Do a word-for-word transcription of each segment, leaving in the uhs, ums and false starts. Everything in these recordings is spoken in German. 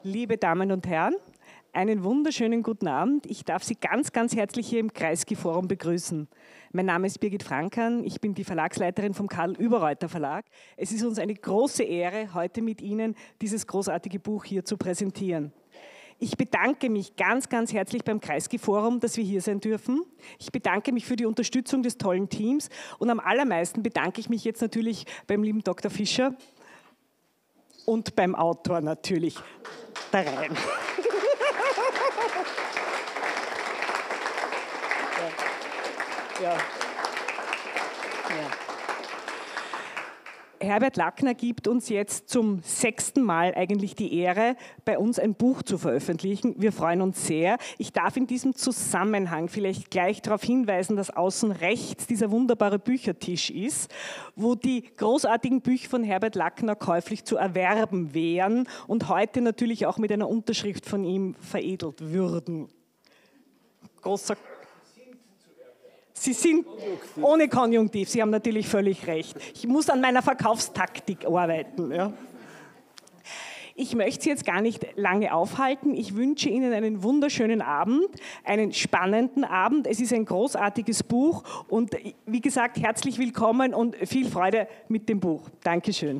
Liebe Damen und Herren, einen wunderschönen guten Abend. Ich darf Sie ganz, ganz herzlich hier im Kreisky-Forum begrüßen. Mein Name ist Birgit Frankan, ich bin die Verlagsleiterin vom Karl-Überreuter Verlag. Es ist uns eine große Ehre, heute mit Ihnen dieses großartige Buch hier zu präsentieren. Ich bedanke mich ganz, ganz herzlich beim Kreisky-Forum, dass wir hier sein dürfen. Ich bedanke mich für die Unterstützung des tollen Teams und am allermeisten bedanke ich mich jetzt natürlich beim lieben Doktor Fischer und beim Autor natürlich, der Rhein. Ja. Ja. Ja. Herbert Lackner gibt uns jetzt zum sechsten Mal eigentlich die Ehre, bei uns ein Buch zu veröffentlichen. Wir freuen uns sehr. Ich darf in diesem Zusammenhang vielleicht gleich darauf hinweisen, dass außen rechts dieser wunderbare Büchertisch ist, wo die großartigen Bücher von Herbert Lackner käuflich zu erwerben wären und heute natürlich auch mit einer Unterschrift von ihm veredelt würden. Großer Sie sind ohne Konjunktiv, Sie haben natürlich völlig recht. Ich muss an meiner Verkaufstaktik arbeiten. Ja. Ich möchte Sie jetzt gar nicht lange aufhalten. Ich wünsche Ihnen einen wunderschönen Abend, einen spannenden Abend. Es ist ein großartiges Buch und wie gesagt, herzlich willkommen und viel Freude mit dem Buch. Dankeschön.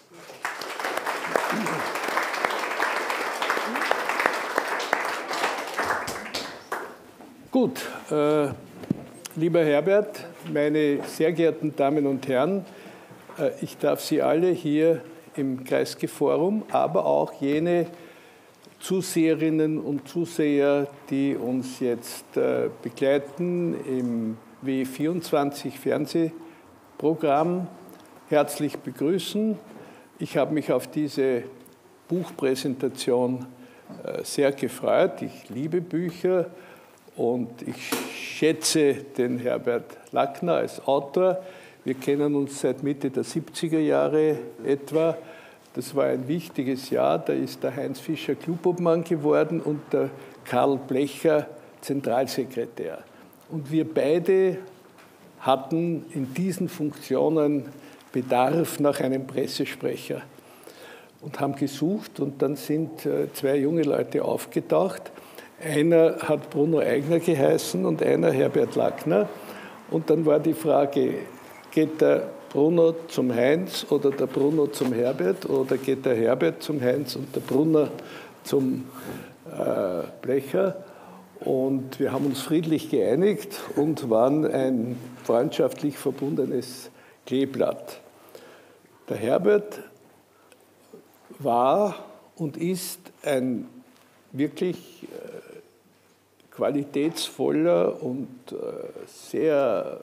Gut. Äh Lieber Herbert, meine sehr geehrten Damen und Herren, ich darf Sie alle hier im Kreisky-Forum, aber auch jene Zuseherinnen und Zuseher, die uns jetzt begleiten im W vierundzwanzig Fernsehprogramm, herzlich begrüßen. Ich habe mich auf diese Buchpräsentation sehr gefreut. Ich liebe Bücher. Und ich schätze den Herbert Lackner als Autor. Wir kennen uns seit Mitte der siebziger Jahre etwa. Das war ein wichtiges Jahr. Da ist der Heinz Fischer Klubobmann geworden und der Karl Blecher Zentralsekretär. Und wir beide hatten in diesen Funktionen Bedarf nach einem Pressesprecher und haben gesucht. Und dann sind zwei junge Leute aufgetaucht. Einer hat Bruno Eigner geheißen und einer Herbert Lackner. Und dann war die Frage, geht der Bruno zum Heinz oder der Bruno zum Herbert oder geht der Herbert zum Heinz und der Bruno zum äh, Blecher? Und wir haben uns friedlich geeinigt und waren ein freundschaftlich verbundenes Kleeblatt. Der Herbert war und ist ein wirklich äh, qualitätsvoller und äh, sehr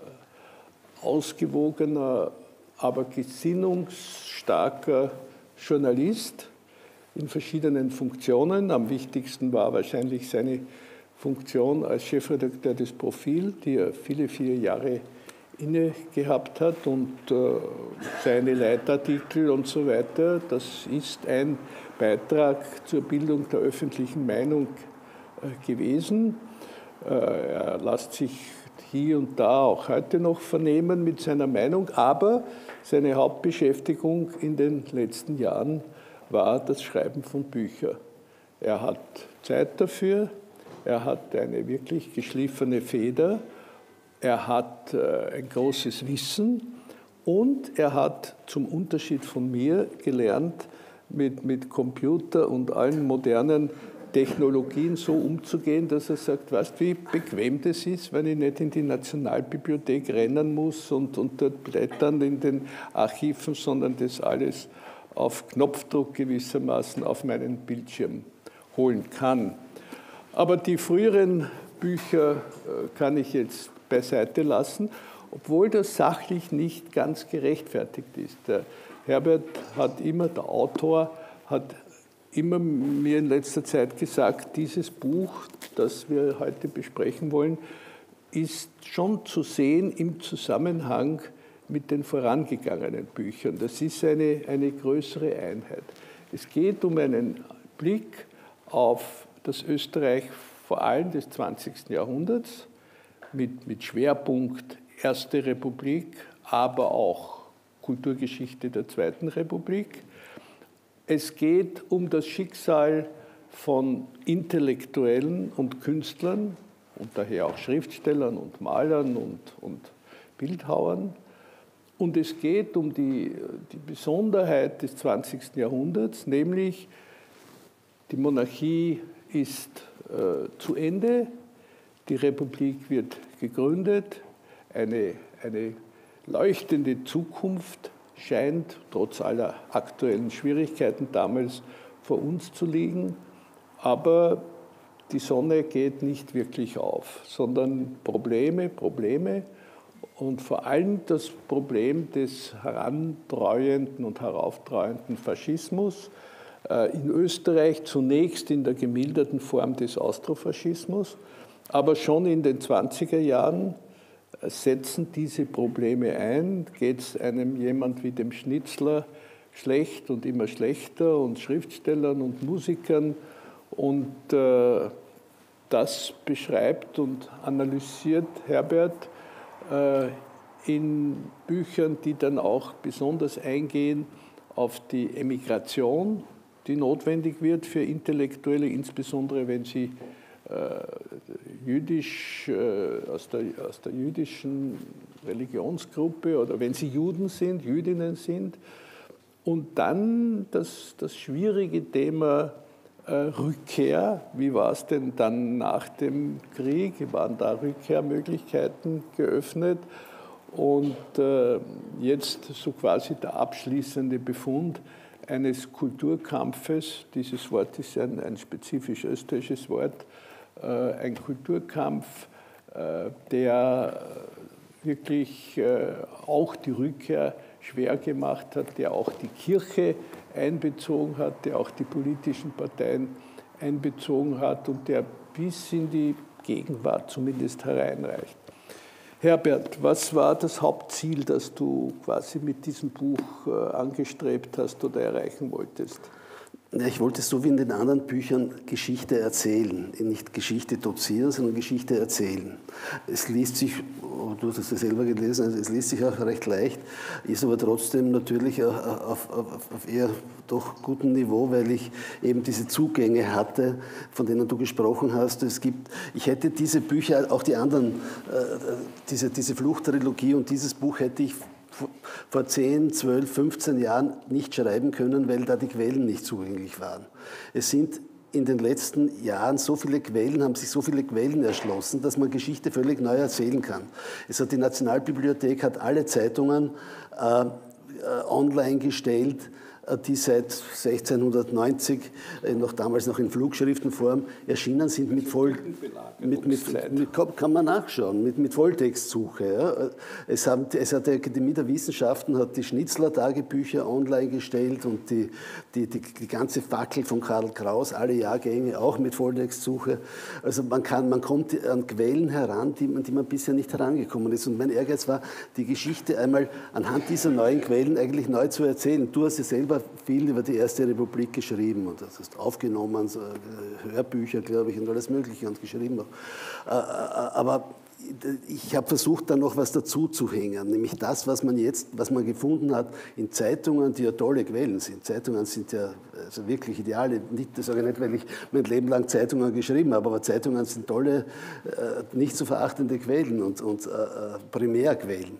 ausgewogener, aber gesinnungsstarker Journalist in verschiedenen Funktionen. Am wichtigsten war wahrscheinlich seine Funktion als Chefredakteur des Profil, die er viele, viele Jahre inne gehabt hat und äh, seine Leitartikel und so weiter. Das ist ein Beitrag zur Bildung der öffentlichen Meinung gewesen. Er lässt sich hier und da auch heute noch vernehmen mit seiner Meinung, aber seine Hauptbeschäftigung in den letzten Jahren war das Schreiben von Büchern. Er hat Zeit dafür, er hat eine wirklich geschliffene Feder, er hat ein großes Wissen und er hat zum Unterschied von mir gelernt, mit, mit Computer und allen modernen Technologien so umzugehen, dass er sagt, weißt du, wie bequem das ist, wenn ich nicht in die Nationalbibliothek rennen muss und, und dort blättern in den Archiven, sondern das alles auf Knopfdruck gewissermaßen auf meinen Bildschirm holen kann. Aber die früheren Bücher kann ich jetzt beiseite lassen, obwohl das sachlich nicht ganz gerechtfertigt ist. Der Herbert hat immer, der Autor hat immer mir in letzter Zeit gesagt, dieses Buch, das wir heute besprechen wollen, ist schon zu sehen im Zusammenhang mit den vorangegangenen Büchern. Das ist eine, eine größere Einheit. Es geht um einen Blick auf das Österreich vor allem des zwanzigsten Jahrhunderts mit, mit Schwerpunkt Erste Republik, aber auch Kulturgeschichte der Zweiten Republik. Es geht um das Schicksal von Intellektuellen und Künstlern und daher auch Schriftstellern und Malern und, und Bildhauern. Und es geht um die, die Besonderheit des zwanzigsten Jahrhunderts, nämlich die Monarchie ist äh, zu Ende, die Republik wird gegründet, eine, eine leuchtende Zukunft scheint trotz aller aktuellen Schwierigkeiten damals vor uns zu liegen, aber die Sonne geht nicht wirklich auf, sondern Probleme, Probleme und vor allem das Problem des herandräuenden und herauftrauenden Faschismus, in Österreich zunächst in der gemilderten Form des Austrofaschismus, aber schon in den zwanziger Jahren setzen diese Probleme ein. Geht es einem jemand wie dem Schnitzler schlecht und immer schlechter und Schriftstellern und Musikern und äh, das beschreibt und analysiert Herbert äh, in Büchern, die dann auch besonders eingehen auf die Emigration, die notwendig wird für Intellektuelle, insbesondere wenn sie äh, jüdisch, äh, aus, der, aus der jüdischen Religionsgruppe oder wenn sie Juden sind, Jüdinnen sind. Und dann das, das schwierige Thema äh, Rückkehr. Wie war es denn dann nach dem Krieg? Waren da Rückkehrmöglichkeiten geöffnet? Und äh, jetzt so quasi der abschließende Befund eines Kulturkampfes. Dieses Wort ist ein, ein spezifisch österreichisches Wort. Äh, ein Kulturkampf, äh, der wirklich äh, auch die Rückkehr schwer gemacht hat, der auch die Kirche einbezogen hat, der auch die politischen Parteien einbezogen hat und der bis in die Gegenwart zumindest hereinreicht. Herbert, was war das Hauptziel, das du quasi mit diesem Buch äh, angestrebt hast oder erreichen wolltest? Ich wollte so wie in den anderen Büchern Geschichte erzählen. Nicht Geschichte dozieren, sondern Geschichte erzählen. Es liest sich, du hast es ja selber gelesen, also es liest sich auch recht leicht, ist aber trotzdem natürlich auf, auf, auf eher doch gutem Niveau, weil ich eben diese Zugänge hatte, von denen du gesprochen hast. Es gibt, ich hätte diese Bücher, auch die anderen, diese, diese Fluchttrilogie und dieses Buch hätte ich vor zehn, zwölf, fünfzehn Jahren nicht schreiben können, weil da die Quellen nicht zugänglich waren. Es sind in den letzten Jahren so viele Quellen, haben sich so viele Quellen erschlossen, dass man Geschichte völlig neu erzählen kann. Es hat die Nationalbibliothek hat alle Zeitungen äh, online gestellt, die seit sechzehnhundertneunzig, noch damals noch in Flugschriftenform, erschienen sind mit voll, mit, mit, mit, kann man nachschauen, mit, mit Volltextsuche. Ja. Es, haben, es hat die Akademie der Wissenschaften hat die Schnitzler-Tagebücher online gestellt und die, die, die, die ganze Fackel von Karl Kraus, alle Jahrgänge auch mit Volltextsuche. Also man, kann, man kommt an Quellen heran, die man, die man bisher nicht herangekommen ist. Und mein Ehrgeiz war, die Geschichte einmal anhand dieser neuen Quellen eigentlich neu zu erzählen. Du hast ja selber viel über die Erste Republik geschrieben und das hast aufgenommen, so Hörbücher, glaube ich, und alles Mögliche und geschrieben. Aber ich habe versucht, da noch was dazu zu hängen, nämlich das, was man jetzt, was man gefunden hat in Zeitungen, die ja tolle Quellen sind. Zeitungen sind ja also wirklich ideale, nicht, das sage ich nicht, weil ich mein Leben lang Zeitungen geschrieben habe, aber Zeitungen sind tolle, nicht zu verachtende Quellen und, und Primärquellen.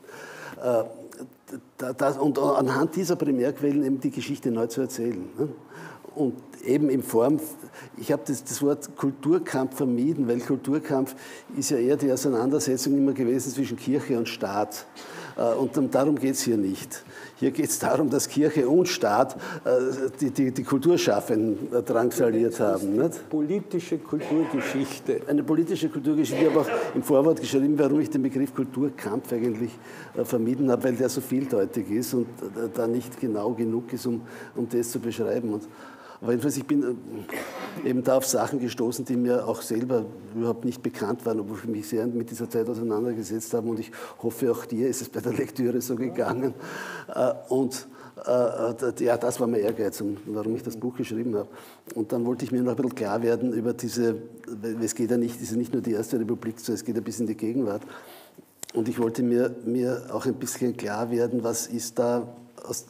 Das, und anhand dieser Primärquellen eben die Geschichte neu zu erzählen. Und eben in Form, ich habe das, das Wort Kulturkampf vermieden, weil Kulturkampf ist ja eher die Auseinandersetzung immer gewesen zwischen Kirche und Staat. Und darum geht es hier nicht. Hier geht es darum, dass Kirche und Staat die, die, die Kulturschaffenden drangsaliert haben. Nicht? Politische Kulturgeschichte. Eine politische Kulturgeschichte. Ich habe auch im Vorwort geschrieben, warum ich den Begriff Kulturkampf eigentlich vermieden habe, weil der so vieldeutig ist und da nicht genau genug ist, um, um das zu beschreiben. Und aber jedenfalls, ich bin eben da auf Sachen gestoßen, die mir auch selber überhaupt nicht bekannt waren, obwohl ich mich sehr mit dieser Zeit auseinandergesetzt habe. Und ich hoffe, auch dir ist es bei der Lektüre so gegangen. Und ja, das war mein Ehrgeiz, warum ich das Buch geschrieben habe. Und dann wollte ich mir noch ein bisschen klar werden über diese, es geht ja nicht, es ist nicht nur die Erste Republik, sondern es geht ein bisschen in die Gegenwart. Und ich wollte mir, mir auch ein bisschen klar werden, was ist da aus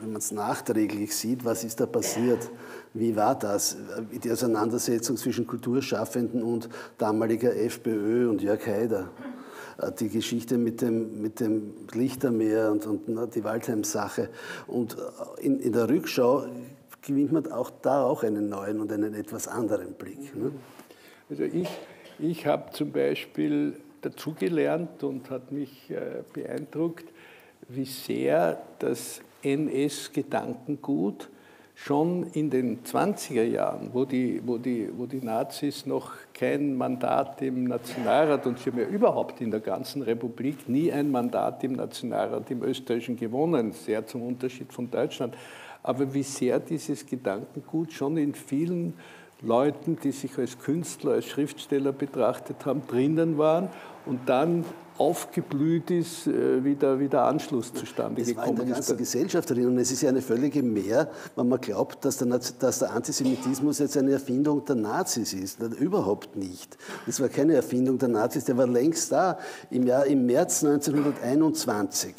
wenn man es nachträglich sieht, was ist da passiert? Wie war das? Die Auseinandersetzung zwischen Kulturschaffenden und damaliger FPÖ und Jörg Haider. Die Geschichte mit dem, mit dem Lichtermeer und, und die Waldheim-Sache. Und in, in der Rückschau gewinnt man auch da auch einen neuen und einen etwas anderen Blick. Ne? Also ich, ich habe zum Beispiel dazugelernt und hat mich äh, beeindruckt, wie sehr das N S-Gedankengut schon in den zwanziger Jahren, wo die, wo, die, wo die Nazis noch kein Mandat im Nationalrat, und sie haben ja überhaupt in der ganzen Republik nie ein Mandat im Nationalrat im Österreichischen gewonnen, sehr zum Unterschied von Deutschland, aber wie sehr dieses Gedankengut schon in vielen Leuten, die sich als Künstler, als Schriftsteller betrachtet haben, drinnen waren und dann aufgeblüht ist, wie der, wie der Anschluss zustande das gekommen ist. Das war in der ganzen Gesellschaft drin und es ist ja eine völlige Mehr, wenn man glaubt, dass der, dass der Antisemitismus jetzt eine Erfindung der Nazis ist. Überhaupt nicht. Das war keine Erfindung der Nazis, der war längst da. Im, Jahr, im März neunzehnhunderteinundzwanzig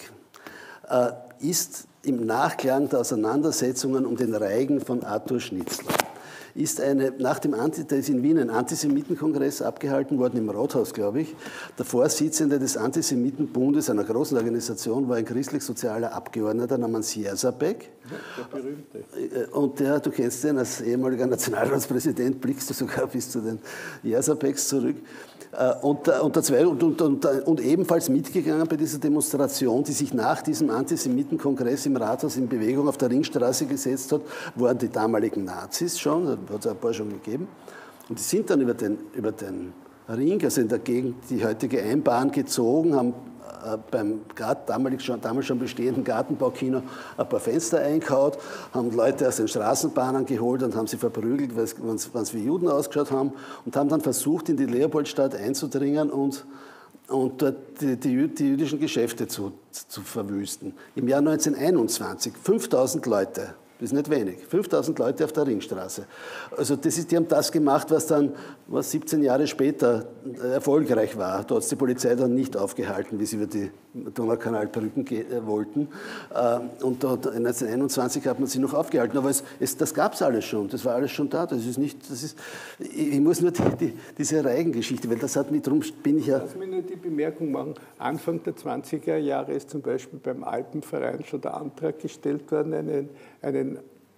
äh, ist im Nachklang der Auseinandersetzungen um den Reigen von Arthur Schnitzler ist eine, nach dem Anti, da ist in Wien ein Antisemitenkongress abgehalten worden, im Rathaus, glaube ich. Der Vorsitzende des Antisemitenbundes, einer großen Organisation, war ein christlich-sozialer Abgeordneter namens Jersabek. Der berühmte. Und der, du kennst den, als ehemaliger Nationalratspräsident blickst du sogar bis zu den Jersabeks zurück. Und, und, und, und, und, und ebenfalls mitgegangen bei dieser Demonstration, die sich nach diesem Antisemitenkongress im Rathaus in Bewegung auf der Ringstraße gesetzt hat, waren die damaligen Nazis schon, hat es ein paar schon gegeben. Und die sind dann über den, über den Ring, also in der Gegend, die heutige Einbahn gezogen, haben beim damals schon, damals schon bestehenden Gartenbaukino ein paar Fenster eingehaut, haben Leute aus den Straßenbahnen geholt und haben sie verprügelt, weil sie wie Juden ausgeschaut haben, und haben dann versucht, in die Leopoldstadt einzudringen und, und dort die, die, die jüdischen Geschäfte zu, zu verwüsten. Im Jahr neunzehnhunderteinundzwanzig, fünftausend Leute. Das ist nicht wenig. fünftausend Leute auf der Ringstraße. Also das ist, die haben das gemacht, was dann was siebzehn Jahre später erfolgreich war. Da hat die Polizei dann nicht aufgehalten, wie sie über die Donaukanalbrücken wollten. Und neunzehnhunderteinundzwanzig hat man sie noch aufgehalten. Aber es, es, das gab es alles schon. Das war alles schon da. Das ist nicht, das ist, ich muss nur die, die, diese Reigengeschichte, weil das hat mich, darum bin ich ja... Lass mich nur die Bemerkung machen. Anfang der zwanziger Jahre ist zum Beispiel beim Alpenverein schon der Antrag gestellt worden, einen, einen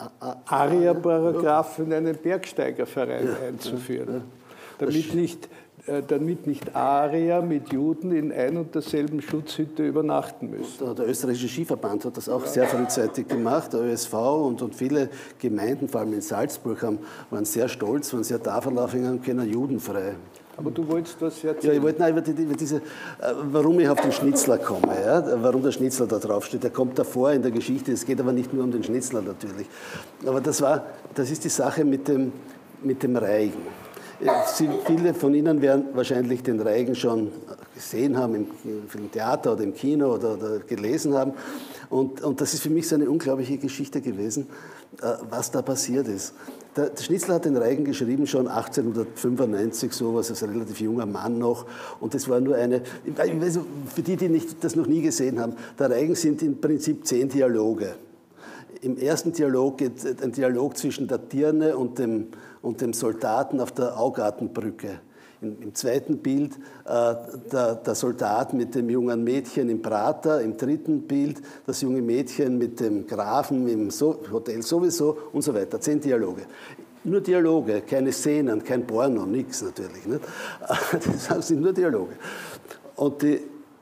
Aria-Paragraph in einen Bergsteigerverein ja, einzuführen, ja, ja. Damit, nicht, äh, damit nicht Arier mit Juden in ein und derselben Schutzhütte übernachten müssen. Der, der österreichische Skiverband hat das auch ja. sehr frühzeitig gemacht, der Ö S V und, und viele Gemeinden, vor allem in Salzburg, haben, waren sehr stolz, waren sehr davon aufhängen können, judenfrei. Aber du wolltest was erzählen? Ja, ich wollte nein, über, die, über diese, warum ich auf den Schnitzler komme, ja? Warum der Schnitzler da draufsteht. Der kommt davor in der Geschichte, es geht aber nicht nur um den Schnitzler natürlich. Aber das, war, das ist die Sache mit dem, mit dem Reigen. Sie, viele von Ihnen werden wahrscheinlich den Reigen schon gesehen haben im, im Theater oder im Kino oder, oder gelesen haben. Und, und das ist für mich so eine unglaubliche Geschichte gewesen, was da passiert ist. Der, der Schnitzler hat den Reigen geschrieben schon achtzehnhundertfünfundneunzig, sowas, als relativ junger Mann noch. Und das war nur eine, ich weiß, für die, die nicht, das noch nie gesehen haben, der Reigen sind im Prinzip zehn Dialoge. Im ersten Dialog geht ein Dialog zwischen der Dirne und dem, und dem Soldaten auf der Augartenbrücke. Im, im zweiten Bild äh, der, der Soldat mit dem jungen Mädchen im Prater. Im dritten Bild das junge Mädchen mit dem Grafen im so Hotel sowieso und so weiter. Zehn Dialoge. Nur Dialoge, keine Szenen, kein Porno, nichts natürlich. Nicht? Das sind nur Dialoge. Und, die,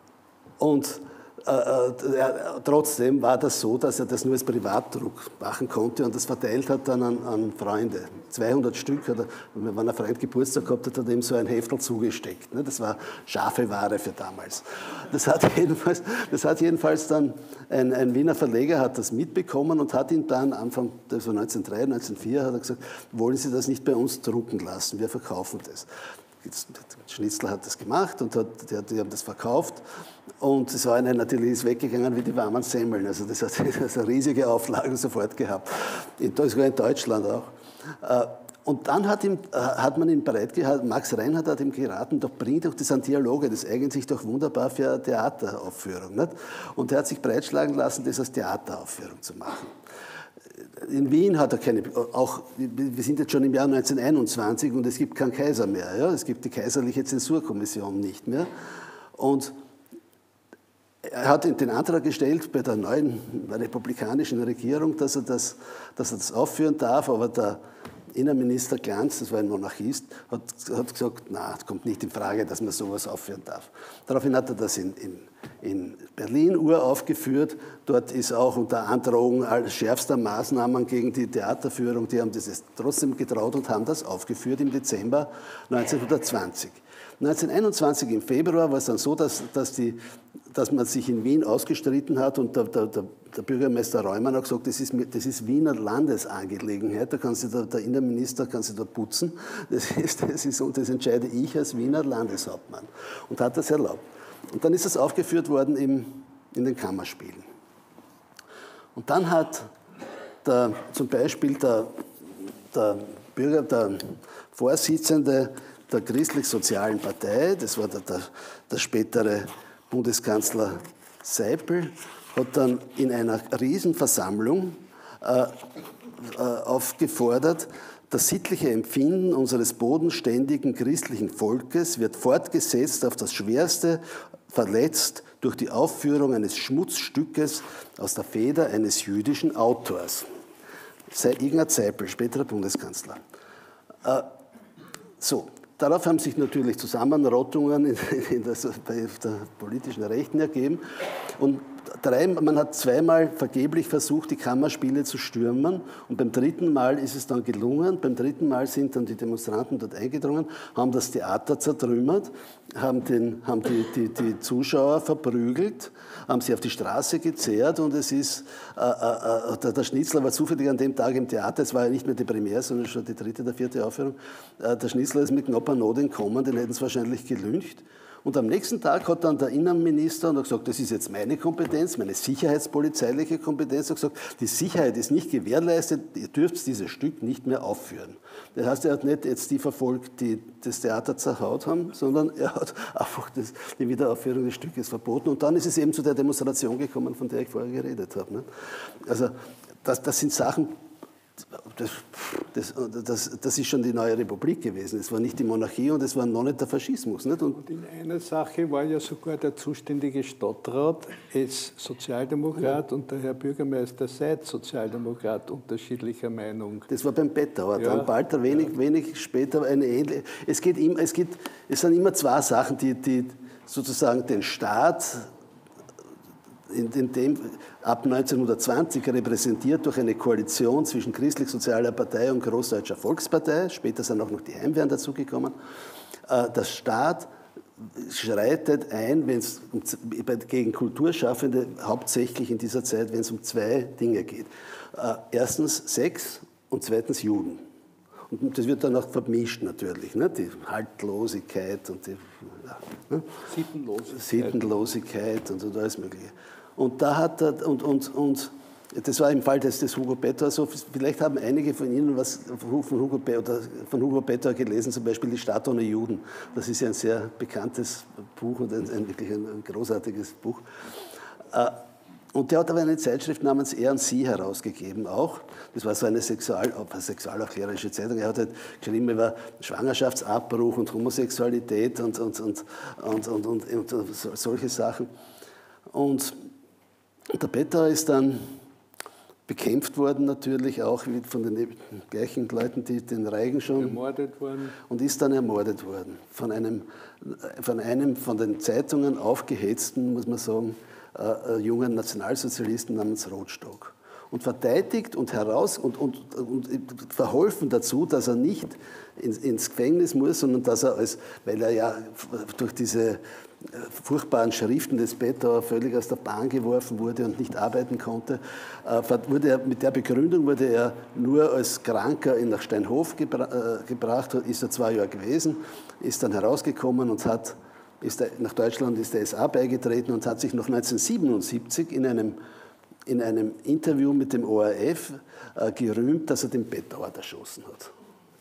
und Äh, äh, trotzdem war das so, dass er das nur als Privatdruck machen konnte und das verteilt hat dann an, an Freunde. zweihundert Stück, oder, wenn ein Freund Geburtstag gehabt hat, hat er ihm so ein Heftel zugesteckt. Ne? Das war scharfe Ware für damals. Das hat jedenfalls, das hat jedenfalls dann ein, ein Wiener Verleger hat das mitbekommen und hat ihn dann Anfang, das war neunzehnhundertdrei, neunzehnhundertvier, hat er gesagt, wollen Sie das nicht bei uns drucken lassen, wir verkaufen das. Schnitzler hat das gemacht und hat, die, die haben das verkauft. Und es war eine, natürlich ist weggegangen wie die warmen Semmeln. Also das hat, das hat riesige Auflagen sofort gehabt. In, sogar in Deutschland auch. Und dann hat, ihm, hat man ihn bereitgehalten, Max Reinhardt hat ihm geraten, doch bring doch das an Dialoge, das eignet sich doch wunderbar für eine Theateraufführung. Nicht? Und er hat sich breitschlagen lassen, das als Theateraufführung zu machen. In Wien hat er keine, auch, wir sind jetzt schon im Jahr neunzehnhunderteinundzwanzig und es gibt keinen Kaiser mehr. Ja? Es gibt die kaiserliche Zensurkommission nicht mehr. Und er hat den Antrag gestellt bei der neuen republikanischen Regierung, dass er das, dass er das aufführen darf, aber der Innenminister Glanz, das war ein Monarchist, hat, hat gesagt, na, es kommt nicht in Frage, dass man sowas aufführen darf. Daraufhin hat er das in, in, in Berlin uraufgeführt. Dort ist auch unter Androhung schärfster Maßnahmen gegen die Theaterführung, die haben das trotzdem getraut und haben das aufgeführt im Dezember neunzehnhundertzwanzig. neunzehnhunderteinundzwanzig im Februar war es dann so, dass, dass, die, dass man sich in Wien ausgestritten hat und der, der, der Bürgermeister Reumann hat gesagt, das ist, das ist Wiener Landesangelegenheit, da kann sich der, der Innenminister kann sich dort putzen, das, ist, das, ist, und das entscheide ich als Wiener Landeshauptmann und hat das erlaubt. Und dann ist das aufgeführt worden im, in den Kammerspielen. Und dann hat der, zum Beispiel der, der Bürger, der Vorsitzende der Christlich-Sozialen Partei, das war der, der, der spätere Bundeskanzler Seipel, hat dann in einer Riesenversammlung äh, äh, aufgefordert, das sittliche Empfinden unseres bodenständigen christlichen Volkes wird fortgesetzt auf das Schwerste, verletzt durch die Aufführung eines Schmutzstückes aus der Feder eines jüdischen Autors. Ignaz Seipel, späterer Bundeskanzler. Äh, so. Darauf haben sich natürlich Zusammenrottungen in, in das, bei der politischen Rechten ergeben. Und drei, man hat zweimal vergeblich versucht, die Kammerspiele zu stürmen. Und beim dritten Mal ist es dann gelungen. Beim dritten Mal sind dann die Demonstranten dort eingedrungen, haben das Theater zertrümmert, haben, den, haben die, die, die Zuschauer verprügelt, haben sie auf die Straße gezerrt. Und es ist, äh, äh, der, der Schnitzler war zufällig an dem Tag im Theater. Es war ja nicht mehr die Premiere, sondern schon die dritte oder vierte Aufführung. Äh, der Schnitzler ist mit knapper Not entkommen, den hätten sie wahrscheinlich gelyncht. Und am nächsten Tag hat dann der Innenminister und hat gesagt, das ist jetzt meine Kompetenz, meine sicherheitspolizeiliche Kompetenz, hat gesagt, die Sicherheit ist nicht gewährleistet, ihr dürft dieses Stück nicht mehr aufführen. Das heißt, er hat nicht jetzt die verfolgt, die das Theater zerhaut haben, sondern er hat einfach das, die Wiederaufführung des Stückes verboten. Und dann ist es eben zu der Demonstration gekommen, von der ich vorher geredet habe. Ne? Also das, das sind Sachen, Das, das, das, das ist schon die neue Republik gewesen. Es war nicht die Monarchie und es war noch nicht der Faschismus. Nicht? Und, und in einer Sache war ja sogar der zuständige Stadtrat es Sozialdemokrat ja. und der Herr Bürgermeister Seitz Sozialdemokrat unterschiedlicher Meinung. Das war beim Bettauer. Ja. Dann bald, wenig, ja. wenig später eine ähnliche. Es, geht immer, es, geht, es sind immer zwei Sachen, die, die sozusagen den Staat in, in dem ab neunzehnhundertzwanzig repräsentiert durch eine Koalition zwischen Christlich-Sozialer Partei und Großdeutscher Volkspartei. Später sind auch noch die Heimwehren dazugekommen. Der Staat schreitet ein, wenn es um, gegen Kulturschaffende hauptsächlich in dieser Zeit, wenn es um zwei Dinge geht. Erstens Sex und zweitens Juden. Und das wird dann auch vermischt natürlich, ne? Die Haltlosigkeit und die ja, ne? Sittenlosigkeit. Sittenlosigkeit und, und alles Mögliche. Und da hat er, und, und, und das war im Fall des, des Hugo Pettor so, vielleicht haben einige von Ihnen was von Hugo, oder von Hugo Pettor gelesen, zum Beispiel Die Stadt ohne Juden. Das ist ja ein sehr bekanntes Buch und ein, ein wirklich ein, ein großartiges Buch. Und der hat aber eine Zeitschrift namens Er und Sie herausgegeben auch. Das war so eine Sexual, sexualaufklärerische Zeitung. Er hat halt geschrieben über Schwangerschaftsabbruch und Homosexualität und, und, und, und, und, und, und solche Sachen. Und der Pettor ist dann bekämpft worden natürlich auch von den gleichen Leuten, die den Reigen schon... Ermordet worden. Und ist dann ermordet worden. Von einem von, einem von den Zeitungen aufgehetzten, muss man sagen, äh, jungen Nationalsozialisten namens Rotstock. Und verteidigt und heraus und, und, und verholfen dazu, dass er nicht ins, ins Gefängnis muss, sondern dass er, als, weil er ja durch diese furchtbaren Schriften des Pettor völlig aus der Bahn geworfen wurde und nicht arbeiten konnte, wurde er, mit der Begründung wurde er nur als Kranker nach Steinhof gebra gebracht, ist er zwei Jahre gewesen, ist dann herausgekommen und hat, ist er, nach Deutschland ist der S A beigetreten und hat sich noch neunzehnhundertsiebenundsiebzig in einem, in einem Interview mit dem O R F äh, gerühmt, dass er den Bettauer erschossen hat.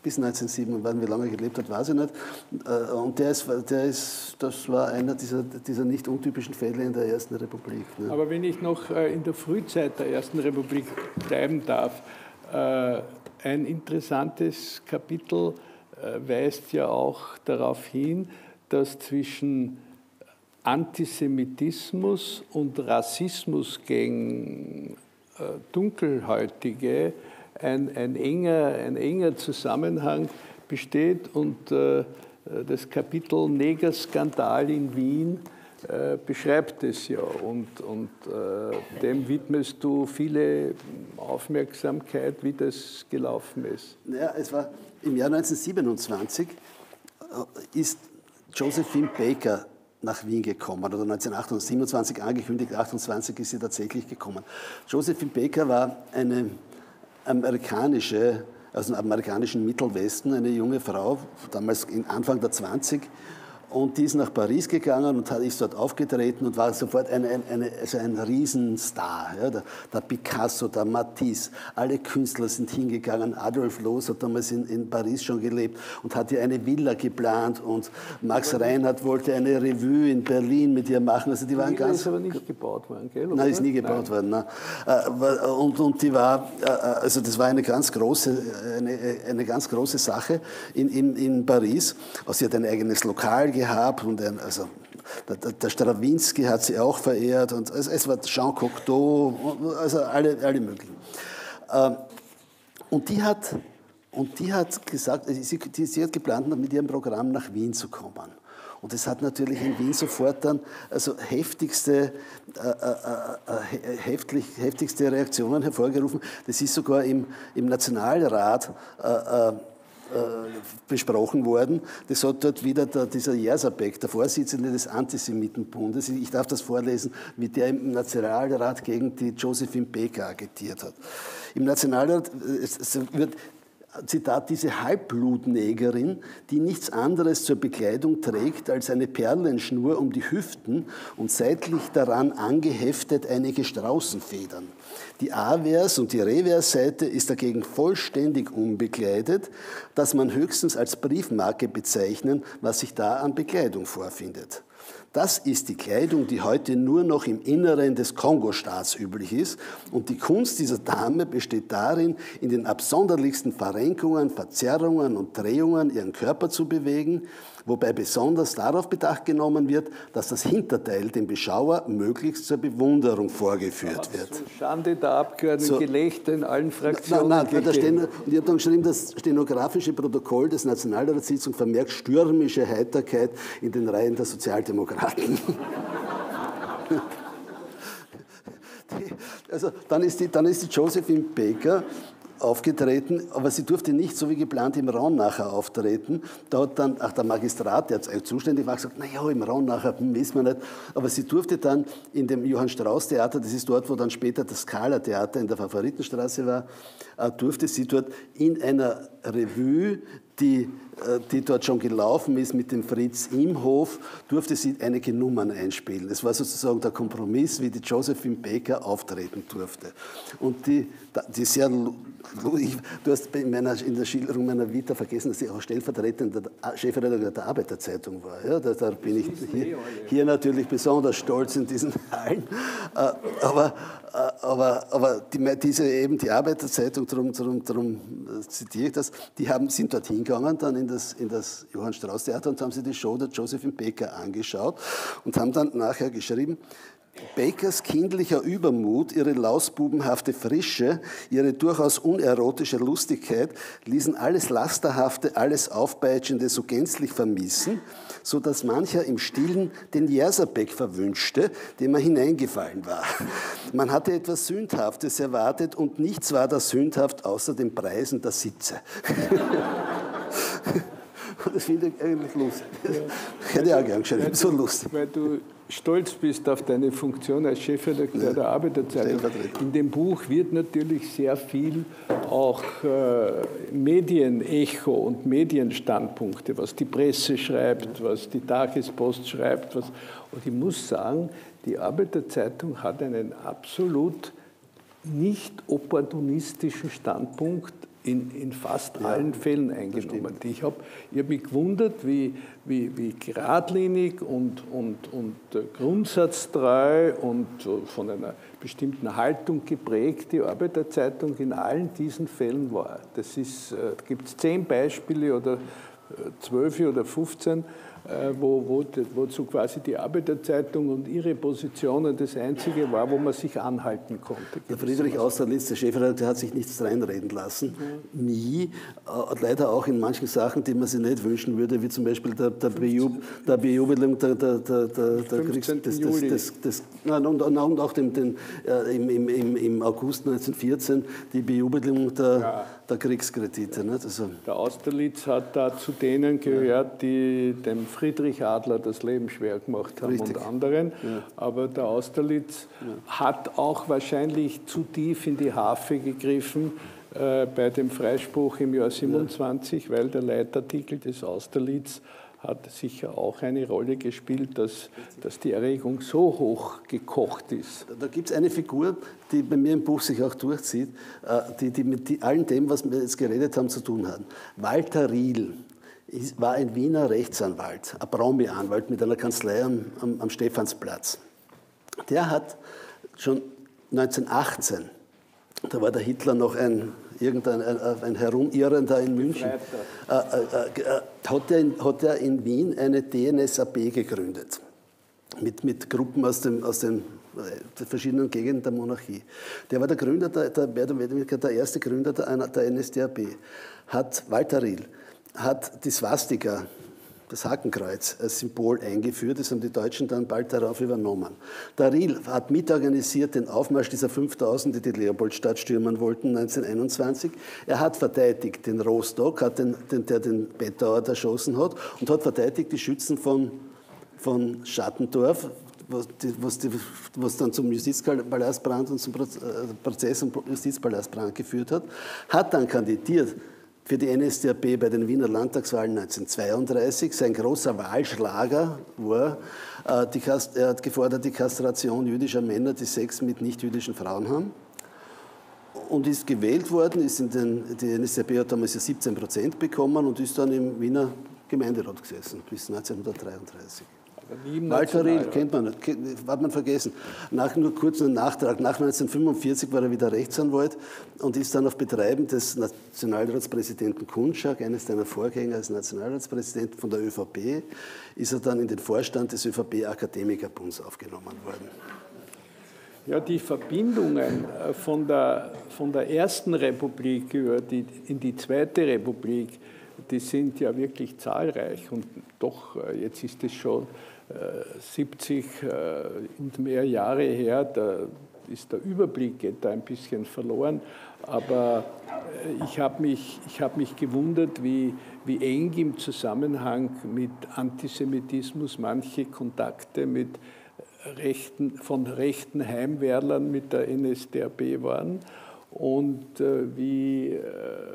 bis neunzehnhundertsieben, wann wie lange er gelebt hat, weiß ich nicht. Und der ist, der ist, das war einer dieser, dieser nicht untypischen Fälle in der Ersten Republik. Ne? Aber wenn ich noch in der Frühzeit der Ersten Republik bleiben darf, ein interessantes Kapitel weist ja auch darauf hin, dass zwischen Antisemitismus und Rassismus gegen Dunkelhäutige ein, ein, enger, ein enger Zusammenhang besteht und äh, das Kapitel Negerskandal in Wien äh, beschreibt es ja und, und äh, dem widmest du viele Aufmerksamkeit, wie das gelaufen ist. Ja, es war im Jahr neunzehnhundertsiebenundzwanzig ist Josephine Baker nach Wien gekommen, oder neunzehnhundertsiebenundzwanzig angekündigt, achtundzwanzig ist sie tatsächlich gekommen. Josephine Baker war eine amerikanische, aus dem amerikanischen Mittelwesten, eine junge Frau, damals Anfang der zwanzig, und die ist nach Paris gegangen und ist dort aufgetreten und war sofort eine, eine, also ein Riesenstar. Ja, der, der Picasso, der Matisse, alle Künstler sind hingegangen. Adolf Loos hat damals in, in Paris schon gelebt und hat ihr eine Villa geplant und Max Reinhardt wollte eine Revue in Berlin mit ihr machen. Also die, die waren Villa ganz, ist aber nicht gebaut worden, gell? Oder? Nein, ist nie gebaut nein. worden. Nein. Und, und die war, also das war eine ganz große, eine, eine ganz große Sache in, in, in Paris. Also sie hat ein eigenes Lokal gehabt. Gehabt und ein, also der, der Strawinsky hat sie auch verehrt und es, es war Jean Cocteau, also alle, alle möglichen. Und die hat, und die hat gesagt, sie, die, sie hat geplant, mit ihrem Programm nach Wien zu kommen. Und es hat natürlich in Wien sofort dann also heftigste, äh, äh, heftig, heftigste Reaktionen hervorgerufen. Das ist sogar im, im Nationalrat äh, äh, besprochen worden. Das hat dort wieder der, dieser Jersabek, der Vorsitzende des Antisemitenbundes, ich darf das vorlesen, wie der im Nationalrat gegen die Josephine Baker agitiert hat. Im Nationalrat es, es wird Zitat, diese Halbblutnegerin, die nichts anderes zur Bekleidung trägt als eine Perlenschnur um die Hüften und seitlich daran angeheftet einige Straußenfedern. Die Avers- und die Reversseite ist dagegen vollständig unbekleidet, das man höchstens als Briefmarke bezeichnen, was sich da an Bekleidung vorfindet. Das ist die Kleidung, die heute nur noch im Inneren des Kongo-Staats üblich ist. Und die Kunst dieser Dame besteht darin, in den absonderlichsten Verrenkungen, Verzerrungen und Drehungen ihren Körper zu bewegen, wobei besonders darauf Bedacht genommen wird, dass das Hinterteil dem Beschauer möglichst zur Bewunderung vorgeführt wird. So Schande der Abgeordneten, so, Gelächter in allen Fraktionen. Nein, nein, da stehen, und ich habe dann geschrieben, das stenografische Protokoll des Nationalratssitzung vermerkt stürmische Heiterkeit in den Reihen der Sozialdemokraten. Also dann ist die, dann ist die Josephine Baker aufgetreten, aber sie durfte nicht so wie geplant im Raunacher auftreten. Da hat dann auch der Magistrat, der zuständig war, gesagt, naja, im Raunacher wissen wir nicht. Aber sie durfte dann in dem Johann-Strauß-Theater, das ist dort, wo dann später das Scala-Theater in der Favoritenstraße war, durfte sie dort in einer Revue, die, die dort schon gelaufen ist mit dem Fritz Imhof, durfte sie einige Nummern einspielen. Das war sozusagen der Kompromiss, wie die Josephine Baker auftreten durfte. Und die, die sehr, du hast in, meiner, in der Schilderung meiner Vita vergessen, dass sie auch stellvertretender Chefredakteur der Arbeiterzeitung war. Ja, da, da bin ich hier, hier natürlich besonders stolz in diesen Hallen. Aber, aber, aber die, diese eben die Arbeiterzeitung, darum, darum, darum zitiere ich das, die haben, sind dorthin gegangen, dann in das, in das Johann-Strauß-Theater und haben sich die Show der Josephine Baker angeschaut und haben dann nachher geschrieben, Bakers kindlicher Übermut, ihre lausbubenhafte Frische, ihre durchaus unerotische Lustigkeit ließen alles Lasterhafte, alles Aufpeitschende so gänzlich vermissen, so dass mancher im Stillen den Jersabek verwünschte, dem er hineingefallen war. Man hatte etwas Sündhaftes erwartet und nichts war da sündhaft außer den Preisen der Sitze. Das finde ich eigentlich lustig. Ich hätte auch gern geschrieben, so lustig. Weil du stolz bist auf deine Funktion als Chefredakteur ja, der Arbeiterzeitung. In dem Buch wird natürlich sehr viel auch äh, Medienecho und Medienstandpunkte, was die Presse schreibt, was die Tagespost schreibt. Was, und ich muss sagen, die Arbeiterzeitung hat einen absolut nicht opportunistischen Standpunkt in, in fast ja, allen Fällen eingenommen. Ich habe ich hab mich gewundert, wie, wie, wie geradlinig und, und, und grundsatztreu und von einer bestimmten Haltung geprägt die Arbeiterzeitung in allen diesen Fällen war. Das ist, da gibt es zehn Beispiele oder zwölf oder fünfzehn, Wo, wo, wo so quasi die Arbeiterzeitung und ihre Positionen das Einzige war, wo man sich anhalten konnte. Der Friedrich Austerlitz, der Chefredakteur, hat sich nichts reinreden lassen. Mhm. Nie. Äh, leider auch in manchen Sachen, die man sich nicht wünschen würde, wie zum Beispiel der, der, Bejub, der Bejubelung der, der, der, der, der Kriegs... Des, des, des, des, nein, und, und auch den, den, äh, im, im, im August neunzehnhundertvierzehn die Bejubelung der, ja. der Kriegskredite. Nicht? Also, der Austerlitz hat da zu denen gehört, die dem Friedrich Adler das Leben schwer gemacht haben Richtig. und anderen. Ja. Aber der Austerlitz ja. hat auch wahrscheinlich zu tief in die Harfe gegriffen äh, bei dem Freispruch im Jahr siebenundzwanzig, ja. weil der Leitartikel des Austerlitz hat sicher auch eine Rolle gespielt, dass, dass die Erregung so hoch gekocht ist. Da gibt es eine Figur, die bei mir im Buch sich auch durchzieht, äh, die, die mit die, allen dem, was wir jetzt geredet haben, zu tun hat. Walter Riehl war ein Wiener Rechtsanwalt, ein Promi-Anwalt mit einer Kanzlei am, am, am Stephansplatz. Der hat schon neunzehnhundertachtzehn, da war der Hitler noch ein, irgendein, ein, ein Herumirrender in München, äh, äh, äh, hat, er in, hat er in Wien eine D N S A B gegründet, mit, mit Gruppen aus, dem, aus den verschiedenen Gegenden der Monarchie. Der war der Gründer, der, der, der, der erste Gründer der, der N S D A B, hat Walter Riehl, hat die Swastika, das Hakenkreuz, als Symbol eingeführt. Das haben die Deutschen dann bald darauf übernommen. Der Riehl hat mitorganisiert den Aufmarsch dieser fünftausend, die die Leopoldstadt stürmen wollten, neunzehnhunderteinundzwanzig. Er hat verteidigt den Rostock, hat den, den, der den Bettauer erschossen hat, und hat verteidigt die Schützen von, von Schattendorf, was, die, was, die, was dann zum Justizpalastbrand und zum Prozess- und Justizpalastbrand geführt hat. Hat dann kandidiert für die N S D A P bei den Wiener Landtagswahlen neunzehnhundertzweiunddreißig. Sein großer Wahlschlager war, äh, die Kast er hat gefordert die Kastration jüdischer Männer, die Sex mit nicht-jüdischen Frauen haben. Und ist gewählt worden, ist in den, die N S D A P hat damals ja siebzehn Prozent bekommen und ist dann im Wiener Gemeinderat gesessen bis neunzehnhundertdreiunddreißig. Walter Riehl kennt man nicht, hat man vergessen. Nach, nur kurz einen Nachtrag. Nach neunzehnhundertfünfundvierzig war er wieder Rechtsanwalt und ist dann auf Betreiben des Nationalratspräsidenten Kunschak, eines seiner Vorgänger als Nationalratspräsident von der ÖVP, ist er dann in den Vorstand des ÖVP-Akademikerbunds aufgenommen worden. Ja, die Verbindungen von der, von der Ersten Republik über die, in die Zweite Republik, die sind ja wirklich zahlreich. Und doch, jetzt ist es schon siebzig und mehr Jahre her, da ist der Überblick, geht da ein bisschen verloren. Aber ich habe mich, ich hab mich gewundert, wie, wie eng im Zusammenhang mit Antisemitismus manche Kontakte mit Rechten, von rechten Heimwehrlern mit der N S D A P waren und äh, wie, äh,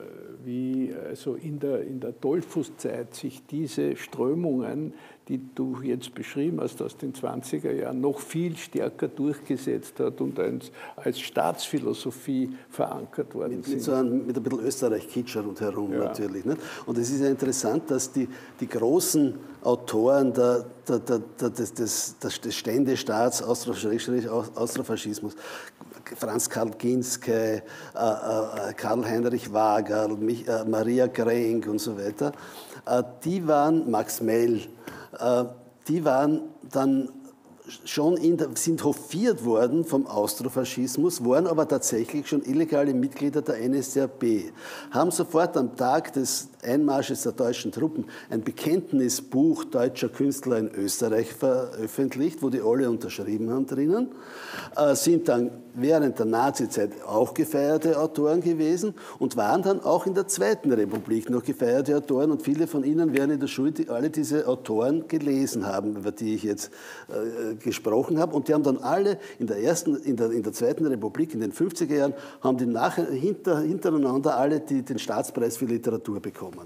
wie also in der, in der Dollfußzeit sich diese Strömungen, die du jetzt beschrieben hast aus den zwanziger Jahren, noch viel stärker durchgesetzt hat und als, als Staatsphilosophie verankert worden mit, sind. Mit, so einem, mit ein bisschen Österreich-Kitsch rundherum ja. natürlich. Nicht? Und es ist ja interessant, dass die, die großen Autoren der, der, der, der, des, des, des Ständestaats, Austrofaschismus, Franz Karl Ginske, äh, äh, Karl-Heinrich Wagerl, mich, äh, Maria Grenk und so weiter, äh, die waren, Max Mell, äh, die waren dann schon in der, sind hofiert worden vom Austrofaschismus, waren aber tatsächlich schon illegale Mitglieder der N S D A P, haben sofort am Tag des Einmarsches der deutschen Truppen ein Bekenntnisbuch deutscher Künstler in Österreich veröffentlicht, wo die alle unterschrieben haben drinnen, äh, sind dann während der Nazizeit auch gefeierte Autoren gewesen und waren dann auch in der Zweiten Republik noch gefeierte Autoren, und viele von ihnen werden in der Schule die, alle diese Autoren gelesen haben, über die ich jetzt äh, gesprochen habe, und die haben dann alle in der ersten, in der, in der Zweiten Republik in den fünfziger Jahren haben die nach, hinter, hintereinander alle die, den Staatspreis für Literatur bekommen.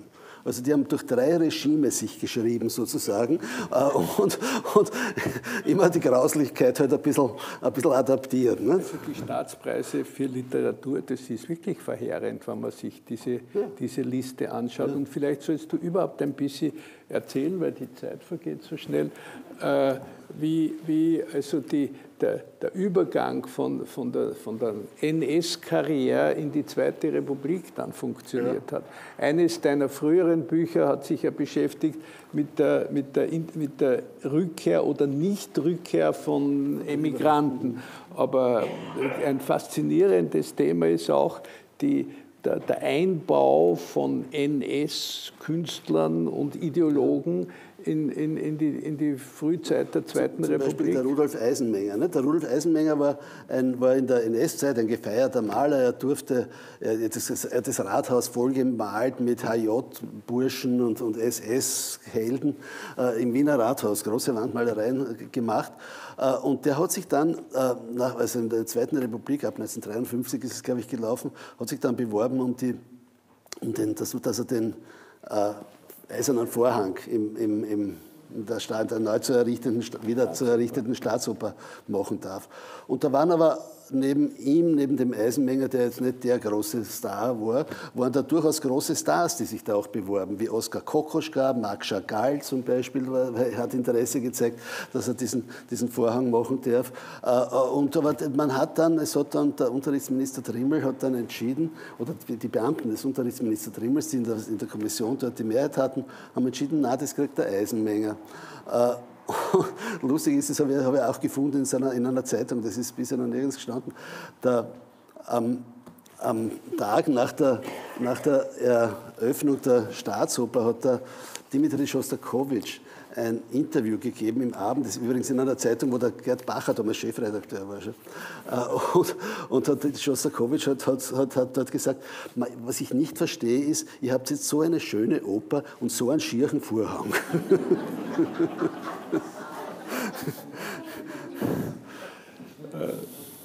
Also die haben durch drei Regime sich geschrieben sozusagen und, und immer die Grauslichkeit halt ein bisschen, ein bisschen adaptiert. Ne? Also die Staatspreise für Literatur, das ist wirklich verheerend, wenn man sich diese, ja. diese Liste anschaut. Ja. Und vielleicht sollst du überhaupt ein bisschen erzählen, weil die Zeit vergeht so schnell, äh, wie, wie also die, der, der Übergang von, von der, von der N S-Karriere in die Zweite Republik dann funktioniert ja. hat. Eines deiner früheren Bücher hat sich ja beschäftigt mit der, mit der, mit der Rückkehr oder Nichtrückkehr von Emigranten. Aber ein faszinierendes Thema ist auch die Der, der Einbau von N S-Künstlern und Ideologen in, in, in, die, in die Frühzeit der Zweiten Zum Republik. Beispiel der Rudolf Eisenmenger. Ne? Der Rudolf Eisenmenger war, ein, war in der N S-Zeit ein gefeierter Maler. Er durfte er hat das, er hat das Rathaus vollgemalt mit H J-Burschen und, und S S-Helden äh, im Wiener Rathaus, große Wandmalereien gemacht. Äh, und der hat sich dann, äh, nach, also in der Zweiten Republik, ab neunzehnhundertdreiundfünfzig ist es, glaube ich, gelaufen, hat sich dann beworben, um, die, um den, dass, dass er den äh, Eisernen Vorhang im, im, im, in der, Stadt, der neu zu errichteten, wieder zu errichteten Staatsoper machen darf. Und da waren aber neben ihm, neben dem Eisenmenger, der jetzt nicht der große Star war, waren da durchaus große Stars, die sich da auch beworben, wie Oskar Kokoschka, Marc Chagall zum Beispiel, hat Interesse gezeigt, dass er diesen, diesen Vorhang machen darf. Und aber man hat dann, es hat dann der Unterrichtsminister Trimmel hat dann entschieden, oder die Beamten des Unterrichtsminister Trimmels, die in der, in der Kommission dort die Mehrheit hatten, haben entschieden, na, das kriegt der Eisenmenger. Lustig ist, das habe ich, habe ich auch gefunden in, seiner, in einer Zeitung, das ist bisher noch nirgends gestanden, der, am, am Tag nach der, nach der Eröffnung der Staatsoper hat der Dimitri Schostakowitsch ein Interview gegeben im Abend, das ist übrigens in einer Zeitung, wo der Gerd Bacher damals Chefredakteur war. Schon. Und, und hat, Schostakowitsch hat, hat, hat, hat dort gesagt, was ich nicht verstehe ist, ihr habt jetzt so eine schöne Oper und so einen schieren Vorhang. äh,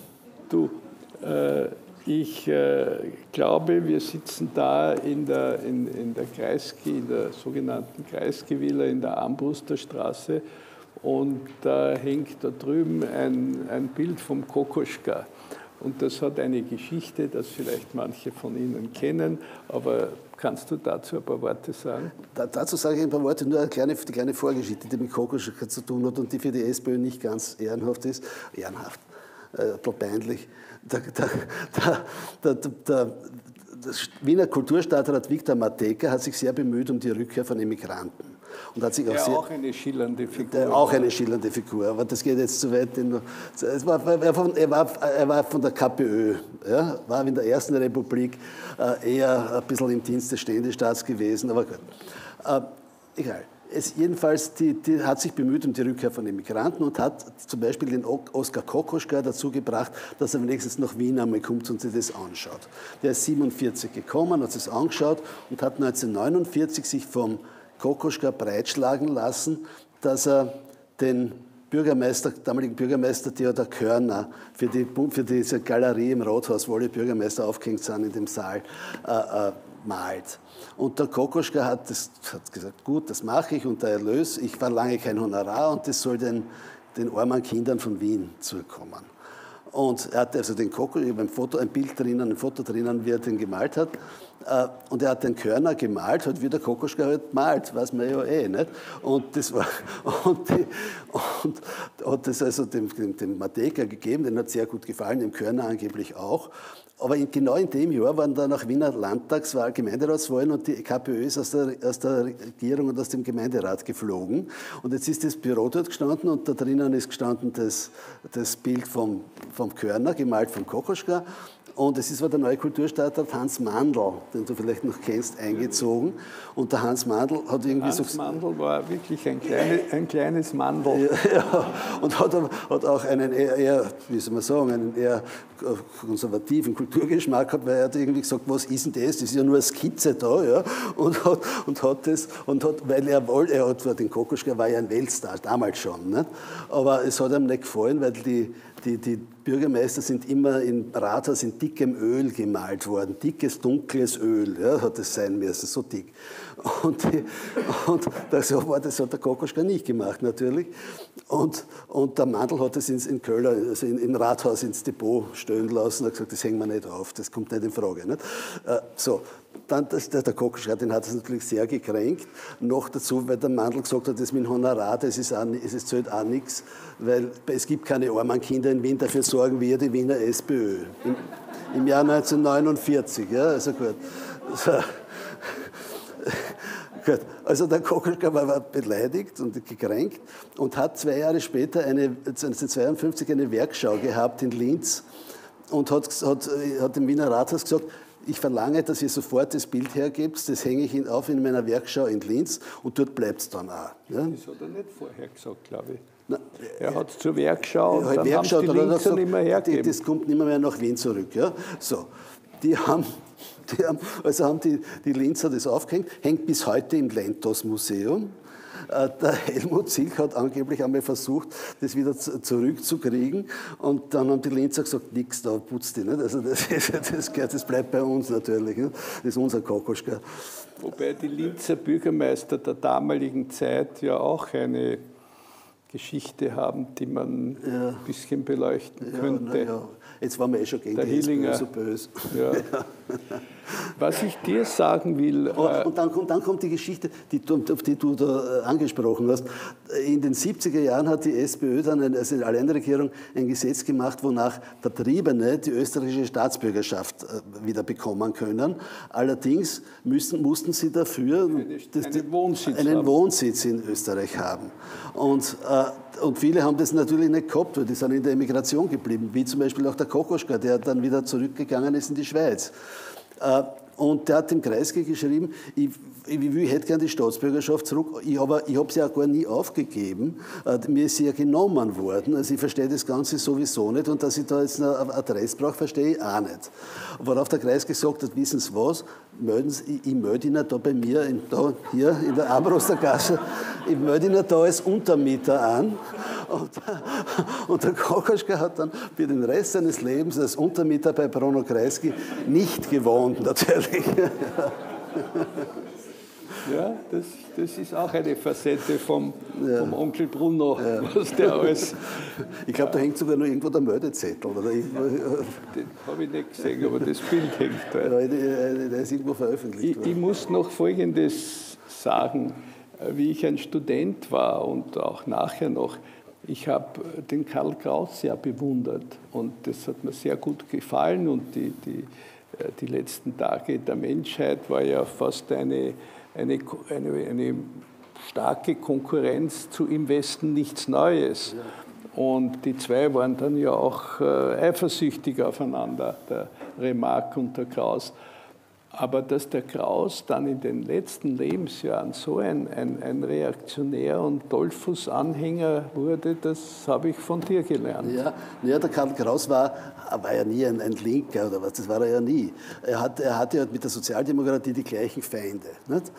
du, äh, ich äh, glaube, wir sitzen da in der, in, in der Kreisky, in der sogenannten Kreisky-Villa in der Armbruster Straße und da hängt da drüben ein, ein Bild vom Kokoschka. Und das hat eine Geschichte, das vielleicht manche von Ihnen kennen, aber kannst du dazu ein paar Worte sagen? Da, dazu sage ich ein paar Worte, nur eine kleine, die kleine Vorgeschichte, die mit Kokoschka zu tun hat und die für die SPÖ nicht ganz ehrenhaft ist. Ehrenhaft, äh, peinlich. Der, der, der, der, der Wiener Kulturstadtrat Viktor Matejka hat sich sehr bemüht um die Rückkehr von Immigranten. Und hat sich auch, ja, sehr, auch eine schillernde Figur. Der, auch eine schillernde Figur, aber das geht jetzt zu weit. Es war, er, war, er, war, er war von der K P Ö, ja, war in der Ersten Republik äh, eher ein bisschen im Dienst des Ständestaats gewesen, aber gut. Äh, egal. Es jedenfalls, die, die hat sich bemüht um die Rückkehr von Immigranten und hat zum Beispiel den Oskar Kokoschka dazu gebracht, dass er wenigstens nach Wien einmal kommt und sich das anschaut. Der ist siebenundvierzig gekommen, hat es angeschaut und hat neunzehnhundertneunundvierzig sich vom Kokoschka breitschlagen lassen, dass er den Bürgermeister, damaligen Bürgermeister Theodor Körner für, die, für diese Galerie im Rathaus, wo alle Bürgermeister aufgehängt sind in dem Saal, äh, äh, malt. Und der Kokoschka hat, das, hat gesagt, gut, das mache ich und der Erlös, ich verlange kein Honorar und das soll den, den armen Kindern von Wien zukommen. Und er hat also den Kokoschka, ich habe ein, Foto, ein Bild drinnen, ein Foto drinnen, wie er den gemalt hat. Und er hat den Körner gemalt, halt wie der Kokoschka halt malt, weiß man ja eh, nicht? Und das war, und, die, und hat das also dem, dem, dem Matejka gegeben, den hat sehr gut gefallen, dem Körner angeblich auch. Aber in, genau in dem Jahr waren da nach Wiener Landtagswahl, Gemeinderatswahlen und die K P Ö ist aus der, aus der Regierung und aus dem Gemeinderat geflogen. Und jetzt ist das Büro dort gestanden und da drinnen ist gestanden das, das Bild vom, vom Körner, gemalt vom Kokoschka. Und es ist war der neue Kulturstadtrat Hans Mandl, den du vielleicht noch kennst, eingezogen. Und der Hans Mandl hat irgendwie Hans so... Hans Mandl war wirklich ein, kleine, ein kleines Mandl. Ja, ja, und hat, hat auch einen eher, eher, wie soll man sagen, einen eher konservativen Kulturgeschmack gehabt, weil er hat irgendwie gesagt, was ist denn das? Das ist ja nur eine Skizze da. Ja? Und, hat, und hat das, und hat, weil er wollte, er hat zwar den Kokoschka, war ja ein Weltstar, damals schon. Nicht? Aber es hat ihm nicht gefallen, weil die die, die Bürgermeister sind immer im Rathaus in dickem Öl gemalt worden. Dickes, dunkles Öl, ja, hat es sein müssen, so dick. Und, die, und das, war, das hat der Kokoschka nicht gemacht, natürlich. Und, und der Mandl hat es ins, in Köln, also in, im Rathaus ins Depot stellen lassen und hat gesagt, das hängen wir nicht auf, das kommt nicht in Frage. Nicht? Äh, so. Dann, das, der Kokoschka, den hat es natürlich sehr gekränkt. Noch dazu, weil der Mandl gesagt hat, das mit dem Honorar, das ist, auch, es zählt auch nichts, weil es gibt keine armen Kinder in Wien, dafür sorgen wir die Wiener SPÖ. Im, im Jahr neunzehnhundertneunundvierzig, ja, also gut. So. Gut. Also der Kokoschka war beleidigt und gekränkt und hat zwei Jahre später, eine, neunzehnhundertzweiundfünfzig, eine Werkschau gehabt in Linz und hat, hat, hat im Wiener Rathaus gesagt, ich verlange, dass ihr sofort das Bild hergebt, das hänge ich Ihnen auf in meiner Werkschau in Linz und dort bleibt es dann auch. Ja? Das hat er nicht vorher gesagt, glaube ich. Na, er hat es zur Werkschau und ja, dann Werkschau, haben die dann Linzer nicht mehr hergegeben. Das kommt nicht mehr nach Wien zurück. Ja? So, die haben, die haben, also haben die, die Linzer das aufgehängt, hängt bis heute im Lentos-Museum. Der Helmut Zilk hat angeblich einmal versucht, das wieder zurückzukriegen. Und dann haben die Linzer gesagt, nix, da putzt die nicht. Also das, das, das bleibt bei uns natürlich. Das ist unser Kokoschka. Wobei die Linzer Bürgermeister der damaligen Zeit ja auch eine Geschichte haben, die man ja. ein bisschen beleuchten ja, könnte. Ja. Jetzt waren wir eh schon gegen der die Hillinger. S P Ö so böse. Ja. Ja. Was ich dir sagen will... Oh, und dann kommt, dann kommt die Geschichte, die, auf die du da angesprochen hast. In den siebziger Jahren hat die SPÖ dann, eine, also die Alleinregierung, ein Gesetz gemacht, wonach Vertriebene die österreichische Staatsbürgerschaft wieder bekommen können. Allerdings müssen, mussten sie dafür eine, das, einen, Wohnsitz, einen haben. Wohnsitz in Österreich haben. Und, äh, und viele haben das natürlich nicht gehabt, weil die sind in der Emigration geblieben, wie zum Beispiel auch der Kokoschka, der dann wieder zurückgegangen ist in die Schweiz. Äh, und der hat dem Kreisky geschrieben, ich, ich, ich hätte gerne die Staatsbürgerschaft zurück, ich, aber ich habe sie ja gar nie aufgegeben, äh, mir ist sie ja genommen worden, also ich verstehe das Ganze sowieso nicht und dass ich da jetzt eine Adresse brauche, verstehe ich auch nicht. Worauf der Kreisky gesagt hat, wissen Sie was, melden Sie, ich, ich melde Ihnen da bei mir, in, da, hier in der Armbruster Gasse, ich melde Ihnen da als Untermieter an. Und, und der Kokoschka hat dann für den Rest seines Lebens als Untermieter bei Bruno Kreisky nicht gewohnt, natürlich. Ja, das, das ist auch eine Facette vom, ja. vom Onkel Bruno, ja. was der alles... Ich glaube, da hängt sogar noch irgendwo der Meldezettel. Oder? Den habe ich nicht gesehen, aber das Bild hängt da. Ja, der ist irgendwo veröffentlicht. Ich, ich muss noch Folgendes sagen. Wie ich ein Student war und auch nachher noch, ich habe den Karl Kraus sehr bewundert und das hat mir sehr gut gefallen und die, die, die letzten Tage der Menschheit war ja fast eine, eine, eine, eine starke Konkurrenz zu Im Westen nichts Neues. Und die zwei waren dann ja auch eifersüchtig aufeinander, der Remarque und der Kraus. Aber dass der Kraus dann in den letzten Lebensjahren so ein, ein, ein Reaktionär und Dollfuß-Anhänger wurde, das habe ich von dir gelernt. Ja, ja, der Karl Kraus war, war ja nie ein, ein Linker oder was, das war er ja nie. Er, hat, er hatte ja mit der Sozialdemokratie die gleichen Feinde. Nicht?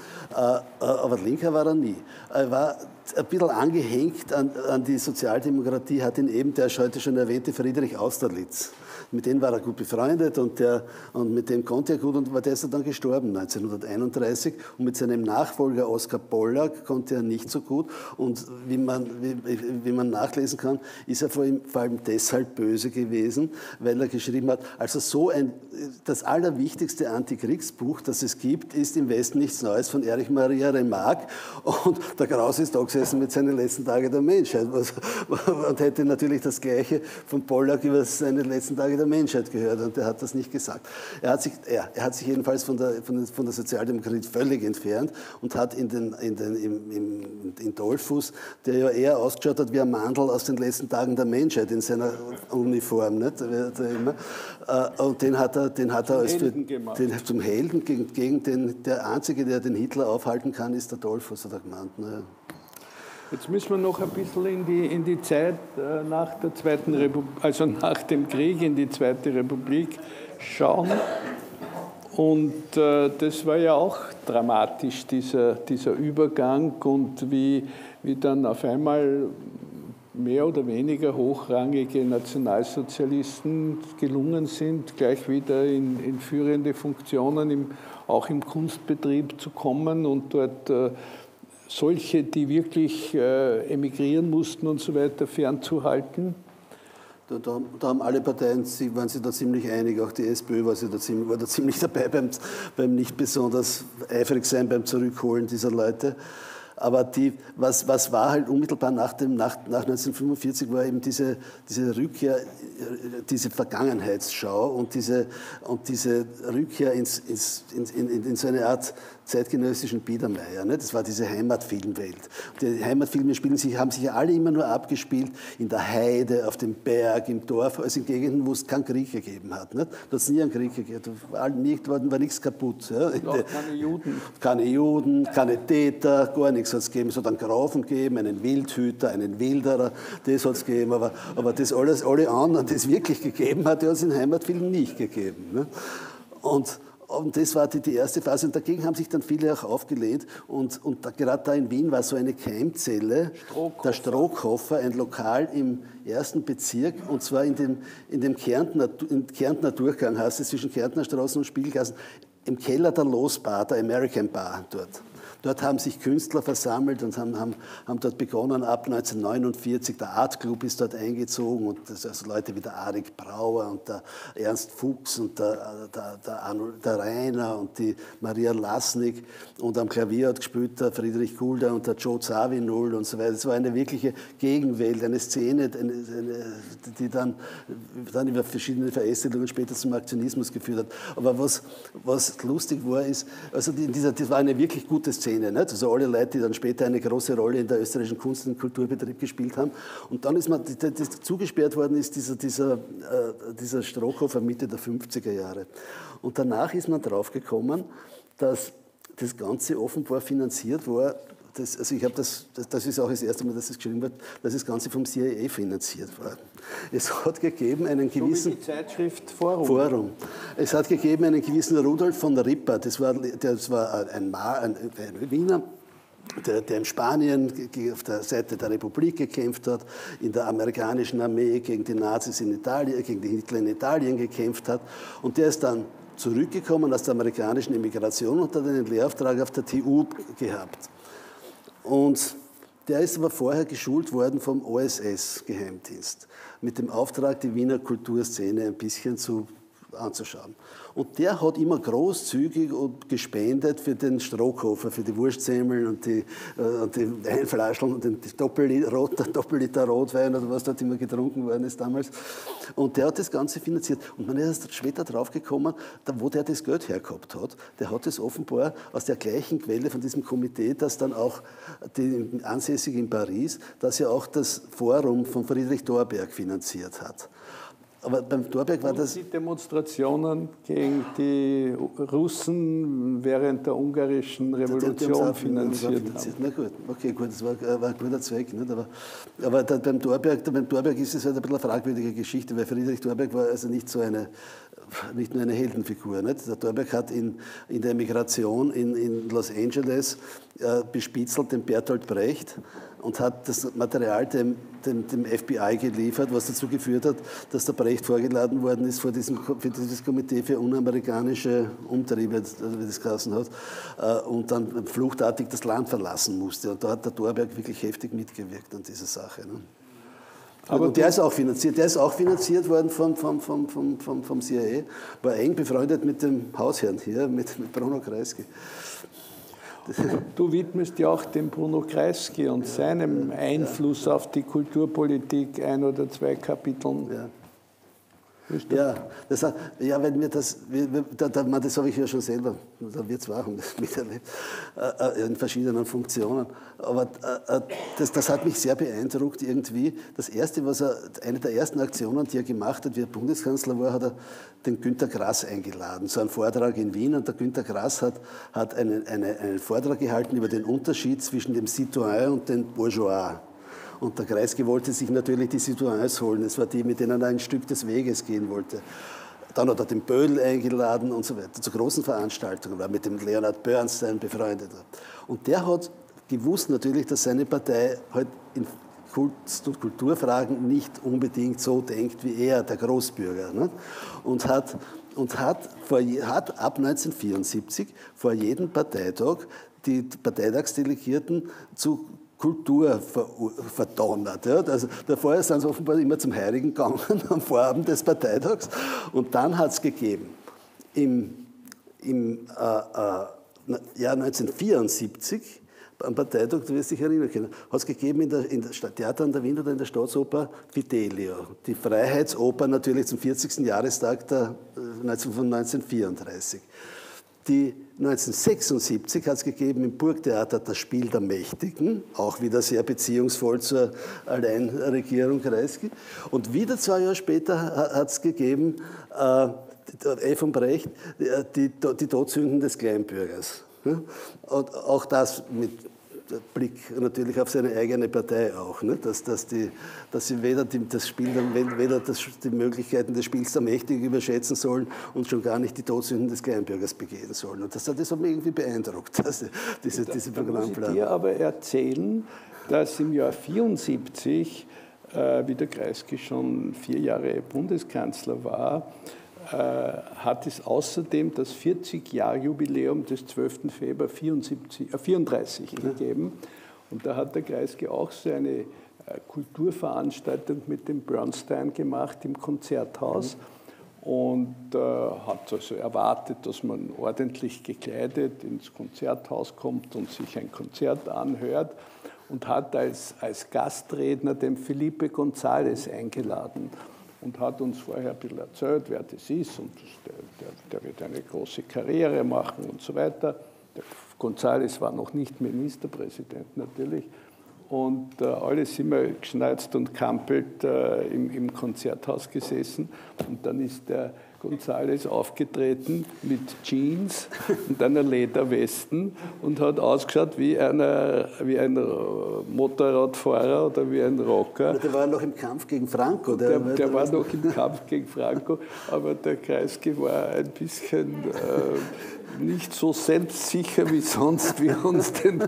Aber Linker war er nie. Er war ein bisschen angehängt an, an die Sozialdemokratie, hat ihn eben der heute schon erwähnte Friedrich Austerlitz. Mit dem war er gut befreundet und, der, und mit dem konnte er gut und der ist dann gestorben neunzehnhunderteinunddreißig und mit seinem Nachfolger Oskar Pollack konnte er nicht so gut und wie man, wie, wie man nachlesen kann, ist er vor, ihm, vor allem deshalb böse gewesen, weil er geschrieben hat, also so ein, das allerwichtigste Antikriegsbuch, das es gibt, ist Im Westen nichts Neues von Erich Maria Remarque und der Kraus ist da gesessen mit seinen letzten Tagen der Menschheit und hätte natürlich das Gleiche von Pollack über seine letzten Tage der Menschheit gehört und er hat das nicht gesagt. Er hat sich, er, er hat sich jedenfalls von der, von, von der Sozialdemokratie völlig entfernt und hat in, den, in, den, im, im, in Dollfuß, der ja eher ausgeschaut hat wie ein Mandl aus den letzten Tagen der Menschheit in seiner Uniform, nicht? Immer. Und den hat er, den hat er als für, den, zum Helden gegen, gegen den, der Einzige, der den Hitler aufhalten kann, ist der Dollfuß, hat er gemeint. Ne? Jetzt müssen wir noch ein bisschen in die, in die Zeit nach der Zweiten Republik, also nach dem Krieg in die Zweite Republik schauen. Und äh, das war ja auch dramatisch, dieser, dieser Übergang und wie, wie dann auf einmal mehr oder weniger hochrangige Nationalsozialisten gelungen sind, gleich wieder in, in führende Funktionen, im, auch im Kunstbetrieb zu kommen und dort äh, solche, die wirklich äh, emigrieren mussten und so weiter, fernzuhalten? Da, da, da haben alle Parteien, waren sich da ziemlich einig, auch die SPÖ war, sie da ziemlich, war da ziemlich dabei beim, beim nicht besonders eifrig sein beim Zurückholen dieser Leute. Aber die, was, was war halt unmittelbar nach, dem, nach, nach neunzehnhundertfünfundvierzig, war eben diese, diese Rückkehr, diese Vergangenheitsschau und diese, und diese Rückkehr ins, ins, in, in, in so eine Art zeitgenössischen Biedermeier. Ne? Das war diese Heimatfilmwelt. Die Heimatfilme spielen sich, haben sich ja alle immer nur abgespielt in der Heide, auf dem Berg, im Dorf, also in Gegenden, wo es keinen Krieg gegeben hat. Ne? Da hat es nie einen Krieg gegeben. Da war, nicht, war, war nichts kaputt. Ja? Auch keine Juden. Keine Juden, keine Täter, gar nichts hat es gegeben. Es hat einen Grafen gegeben, einen Wildhüter, einen Wilderer, das hat es gegeben. Aber, aber das alles, alle anderen, die es wirklich gegeben hat, die hat es in Heimatfilmen nicht gegeben. Ne? Und Und das war die, die erste Phase. Und dagegen haben sich dann viele auch aufgelehnt. Und, und da, gerade da in Wien war so eine Keimzelle, Strohkoffer. Der Strohkoffer, ein Lokal im ersten Bezirk. Und zwar in dem, in dem Kärntner, in Kärntner Durchgang, heißt es, zwischen Kärntner Straßen und Spiegelgassen, im Keller der Losbar, der American Bar dort. Dort haben sich Künstler versammelt und haben, haben, haben dort begonnen, ab neunzehnhundertneunundvierzig, der Art Club ist dort eingezogen und das, also Leute wie der Arik Brauer und der Ernst Fuchs und der, der, der, Arnold, der Rainer und die Maria Lasnik und am Klavier hat gespielt der Friedrich Gulda und der Joe Zawinul und so weiter. Es war eine wirkliche Gegenwelt, eine Szene, eine, eine, die dann, dann über verschiedene Verästelungen später zum Aktionismus geführt hat. Aber was, was lustig war, ist, also die, dieser, das war eine wirklich gute Szene. Nicht? Also alle Leute, die dann später eine große Rolle in der österreichischen Kunst- und Kulturbetrieb gespielt haben. Und dann ist man, das zugesperrt worden ist dieser, dieser, äh, dieser Strohkoffer Mitte der fünfziger Jahre. Und danach ist man draufgekommen, dass das Ganze offenbar finanziert war. Das, also ich habe das, das, das ist auch das erste Mal, dass es geschrieben wird, dass das Ganze vom C I A finanziert war. Es hat gegeben einen gewissen... So wie die Zeitschrift Forum. Forum. Es hat gegeben einen gewissen Rudolf von Ripper, das war, das war ein, ein, ein Wiener, der, der in Spanien auf der Seite der Republik gekämpft hat, in der amerikanischen Armee gegen die Nazis in Italien, gegen die Hitler in Italien gekämpft hat. Und der ist dann zurückgekommen aus der amerikanischen Immigration und hat einen Lehrauftrag auf der T U gehabt. Und der ist aber vorher geschult worden vom O S S-Geheimdienst, mit dem Auftrag, die Wiener Kulturszene ein bisschen zu, anzuschauen. Und der hat immer großzügig und gespendet für den Strohkoffer, für die Wurstsemmeln und die, äh, und die Weinflaschen und den Doppelliter, Doppelliter Rotwein oder was dort immer getrunken worden ist damals. Und der hat das Ganze finanziert. Und man ist erst später draufgekommen, wo der das Geld hergehabt hat. Der hat es offenbar aus der gleichen Quelle von diesem Komitee, das dann auch die, ansässig in Paris, das ja auch das Forum von Friedrich Thorberg finanziert hat. Aber beim Thorberg war das... Und die Demonstrationen gegen die Russen während der ungarischen Revolution finanziert haben. Na gut, okay, gut, das war, war ein guter Zweck. Nicht? Aber, aber da, beim, Thorberg, beim Thorberg ist es halt ein bisschen eine fragwürdige Geschichte, weil Friedrich Thorberg war also nicht so eine, nicht nur eine Heldenfigur. Nicht? Der Thorberg hat in, in der Emigration in, in Los Angeles äh, bespitzelt den Bertolt Brecht und hat das Material dem, dem, dem F B I geliefert, was dazu geführt hat, dass der Brecht vorgeladen worden ist vor diesem, für dieses Komitee für unamerikanische Umtriebe, wie das geheißen hat, und dann fluchtartig das Land verlassen musste. Und da hat der Thorberg wirklich heftig mitgewirkt an dieser Sache. Ne? Aber und der ist auch finanziert, der ist auch finanziert worden vom, vom, vom, vom, vom, vom C I A, war eng befreundet mit dem Hausherrn hier, mit, mit Bruno Kreisky. Du widmest ja auch dem Bruno Kreisky und ja, seinem ja, Einfluss ja. auf die Kulturpolitik ein oder zwei Kapiteln. Ja. Ja, das, ja, wenn mir das, das habe ich ja schon selber, da wir zwei haben das miterlebt, in verschiedenen Funktionen. Aber das, das hat mich sehr beeindruckt irgendwie. Das erste, was er, eine der ersten Aktionen, die er gemacht hat, wie er Bundeskanzler war, hat er den Günter Grass eingeladen zu einem Vortrag in Wien. Und der Günter Grass hat, hat einen, eine, einen Vortrag gehalten über den Unterschied zwischen dem Citoyen und dem Bourgeois. Und der Kreisky wollte sich natürlich die Citoyens holen. Es war die, mit denen er ein Stück des Weges gehen wollte. Dann hat er den Böll eingeladen und so weiter, zu großen Veranstaltungen, war mit dem Leonard Bernstein befreundet. Und der hat gewusst natürlich, dass seine Partei halt in Kunst- und Kulturfragen nicht unbedingt so denkt wie er, der Großbürger. Ne? Und hat, und hat, vor, hat ab neunzehnhundertvierundsiebzig vor jedem Parteitag die Parteitagsdelegierten zu Kultur verdonnert. Ja. Also davor sind sie offenbar immer zum Heiligen gegangen am Vorabend des Parteitags. Und dann hat es gegeben, im, im äh, äh, Jahr neunzehnhundertvierundsiebzig, am Parteitag, du wirst dich erinnern können, hat es gegeben in der, in der Theater an der Wien oder in der Staatsoper Fidelio, die Freiheitsoper natürlich zum vierzigsten Jahrestag der, von neunzehnhundertvierunddreißig. Die neunzehnhundertsechsundsiebzig hat es gegeben im Burgtheater das Spiel der Mächtigen, auch wieder sehr beziehungsvoll zur Alleinregierung Kreisky. Und wieder zwei Jahre später hat es gegeben, äh, E. von Brecht, die, die, die Todsünden des Kleinbürgers. Und auch das mit Blick natürlich auf seine eigene Partei auch, ne? dass, dass, die, dass sie weder, die, das Spiel, weder das, die Möglichkeiten des Spiels der Mächtigen überschätzen sollen und schon gar nicht die Todsünden des Kleinbürgers begehen sollen. Und das, das hat mich irgendwie beeindruckt, dass diese, da, diese da Programmplanung. muss ich dir aber erzählen, dass im Jahr neunzehnhundertvierundsiebzig, äh, wie der Kreisky schon vier Jahre Bundeskanzler war, hat es außerdem das vierzig-Jahr-Jubiläum des zwölften Februar vierunddreißig ja. gegeben. Und da hat der Kreisky auch so eine Kulturveranstaltung mit dem Bernstein gemacht im Konzerthaus mhm. und äh, hat also erwartet, dass man ordentlich gekleidet ins Konzerthaus kommt und sich ein Konzert anhört und hat als, als Gastredner den Felipe González eingeladen. Und hat uns vorher ein bisschen erzählt, wer das ist und der, der, der wird eine große Karriere machen und so weiter. Der González war noch nicht Ministerpräsident natürlich. Und äh, alle sind wir geschneuzt und kampelt äh, im, im Konzerthaus gesessen. Und dann ist der González aufgetreten mit Jeans und einer Lederwesten und hat ausgeschaut wie, eine, wie ein Motorradfahrer oder wie ein Rocker. Der war noch im Kampf gegen Franco. Der, der, der war noch im Kampf gegen Franco, aber der Kreisky war ein bisschen äh, nicht so selbstsicher wie sonst, wie uns den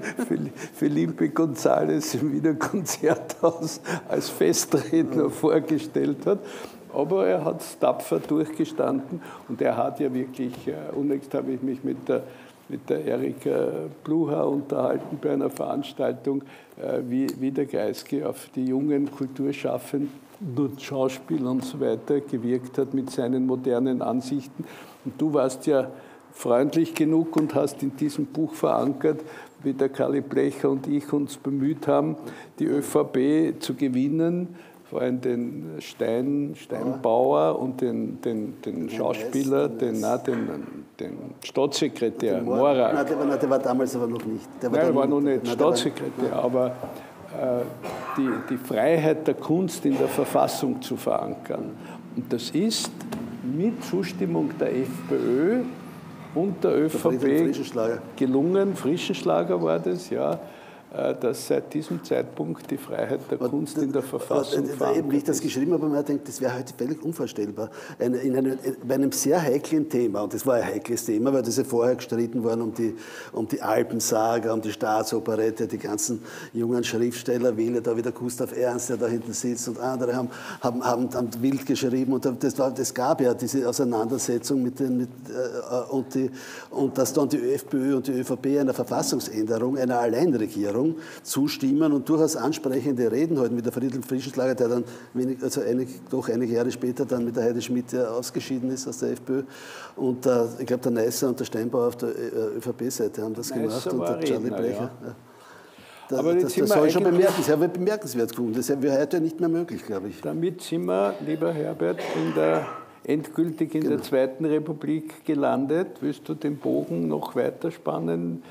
Felipe González im Wiener Konzerthaus als Festredner ja. vorgestellt hat. Aber er hat es tapfer durchgestanden und er hat ja wirklich, unlängst habe ich mich mit der, mit der Erika Blucher unterhalten bei einer Veranstaltung, wie, wie der Kreisky auf die jungen Kulturschaffenden und Schauspieler und so weiter gewirkt hat mit seinen modernen Ansichten. Und du warst ja freundlich genug und hast in diesem Buch verankert, wie der Kali Blecher und ich uns bemüht haben, die ÖVP zu gewinnen, vor allem den Stein, Steinbauer und den, den, den Schauspieler, den, na, den, den Staatssekretär, den Morak. Nein, der war, der war damals aber noch nicht. Der war, nein, war noch nicht nein, Staatssekretär, war, aber äh, die, die Freiheit der Kunst in der Verfassung zu verankern. Und das ist mit Zustimmung der FPÖ und der ÖVP gelungen. Frischenschlager war das, ja. Dass seit diesem Zeitpunkt die Freiheit der Kunst in der Verfassung verankert ist. Eben, wie ich das geschrieben habe, man denkt, das wäre heute völlig unvorstellbar. Eine, in einem, bei einem sehr heiklen Thema, und das war ein heikles Thema, weil das ja vorher gestritten worden um die, um die Alpensaga, um die Staatsoperette, die ganzen jungen Schriftsteller, wähle da wieder Gustav Ernst, der da hinten sitzt, und andere haben, haben, haben, haben wild geschrieben. Und das, war, das gab ja diese Auseinandersetzung mit den, mit, äh, und, die, und dass dann die FPÖ und die ÖVP einer Verfassungsänderung, einer Alleinregierung zustimmen und durchaus ansprechende Reden halten, wie der Friedrich Frischenschlager, der dann wenig, also einig, doch einige Jahre später dann mit der Heide Schmidt ja ausgeschieden ist aus der FPÖ. Und äh, ich glaube, der Neisser und der Steinbauer auf der äh, ÖVP-Seite haben das Neisser gemacht und der Charlie Redner, Blecher. Ja. Ja. Da, Aber das das soll schon bemerkenswert, bemerkenswert gefunden. Das wäre heute nicht mehr möglich, glaube ich. Damit sind wir, lieber Herbert, in der, endgültig in genau. der Zweiten Republik gelandet. Willst du den Bogen noch weiter spannen?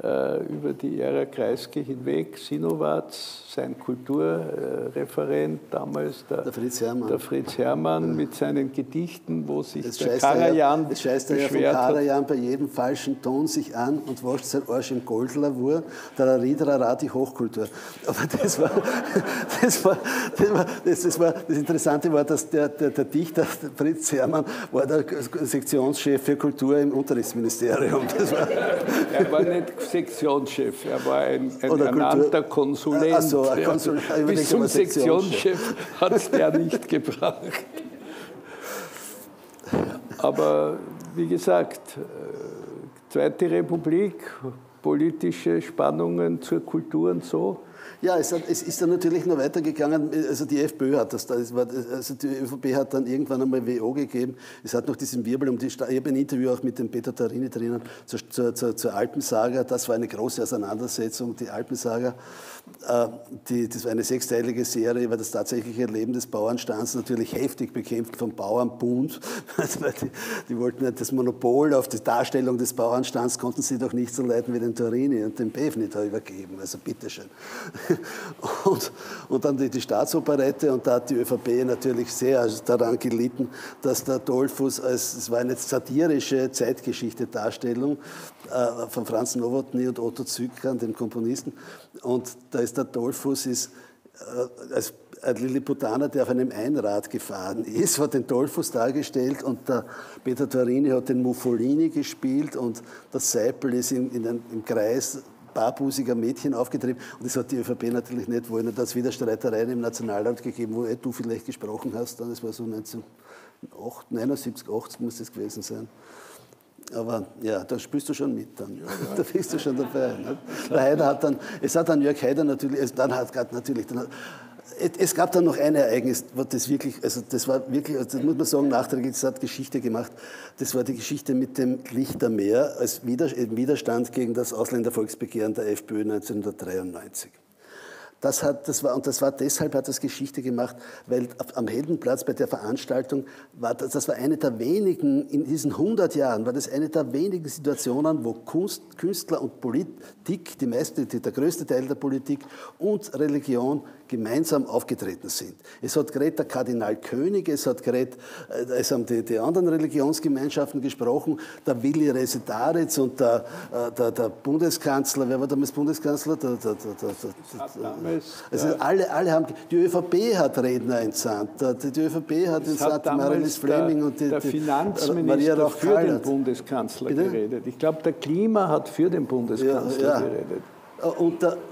Über die Ära Kreisky hinweg, Sinowatz, sein Kulturreferent damals, der, der Fritz Herrmann, der Fritz Herrmann ja. mit seinen Gedichten, wo sich das der Karajan Es scheißt er ja von Karajan bei jedem falschen Ton sich an und wascht sein Arsch im Goldlavur, der Riederara die Hochkultur. Aber das war, das war, das war, das, das war, das Interessante war, dass der, der, der Dichter der Fritz Herrmann war der Sektionschef für Kultur im Unterrichtsministerium. Das war er war nicht Sektionschef, er war ein, ein Oder ernannter Kultur- Konsulent. Ach so, ein Konsul- ja. ich Bis zum überlege, Sektionschef hat es der nicht gebracht. Aber wie gesagt, Zweite Republik, politische Spannungen zur Kultur und so. Ja, es, hat, es ist dann natürlich noch weitergegangen. Also die FPÖ hat das, das war, also die ÖVP hat dann irgendwann einmal W O gegeben. Es hat noch diesen Wirbel um die Sta Ich habe ein Interview auch mit dem Peter Tarini drinnen zur, zur, zur, zur Alpensaga. Das war eine große Auseinandersetzung, die Alpensaga. Äh, die, das war eine sechsteilige Serie über das tatsächliche Leben des Bauernstands, natürlich heftig bekämpft vom Bauernbund. die, die wollten ja das Monopol auf die Darstellung des Bauernstands, konnten sie doch nicht so leiden wie den Tarini und den Bevny da übergeben. Also bitteschön. Und, und dann die, die Staatsoperette, und da hat die ÖVP natürlich sehr daran gelitten, dass der Dollfuss als, es war eine satirische Zeitgeschichte-Darstellung äh, von Franz Nowotny und Otto Zücker, dem Komponisten, und da ist der Dollfuss ist, äh, als ein Lilliputaner, der auf einem Einrad gefahren ist, hat den Dollfuss dargestellt, und der Peter Tarini hat den Muffolini gespielt, und das Seipel ist in, in ein, im Kreis barbusiger Mädchen aufgetrieben, und das hat die ÖVP natürlich nicht wollen. Und da hat es wieder Streitereien im Nationalrat gegeben, wo du vielleicht gesprochen hast, das war so neunzehnhundertneunundsiebzig, achtzig muss das gewesen sein. Aber ja, da spielst du schon mit dann. Ja, ja. Da bist du schon dabei. Ne? Der Haider hat dann, es hat dann Jörg Haider natürlich, dann hat natürlich, dann hat, es gab dann noch ein Ereignis, das wirklich, also das war wirklich, das muss man sagen, nachträglich, das hat Geschichte gemacht. Das war die Geschichte mit dem Lichtermeer als Widerstand gegen das Ausländervolksbegehren der FPÖ neunzehnhundertdreiundneunzig. Das hat, das war, und das war deshalb hat das Geschichte gemacht, weil am Heldenplatz bei der Veranstaltung war das, das war eine der wenigen, in diesen hundert Jahren war das eine der wenigen Situationen, wo Kunst, Künstler und Politik, die meiste, der größte Teil der Politik und Religion gemeinsam aufgetreten sind. Es hat geredet der Kardinal König, es hat geredet, es haben die, die anderen Religionsgemeinschaften gesprochen, der Willi Resetaritz und der, der, der Bundeskanzler, wer war damals Bundeskanzler? Der, der, der, der, also alle, alle haben, die ÖVP hat Redner entsandt, die, die ÖVP hat entsandt Marilis Fleming und die, der Finanzminister für den Bundeskanzler Bitte? geredet. Ich glaube, der Klima hat für den Bundeskanzler ja, ja. geredet. Und der,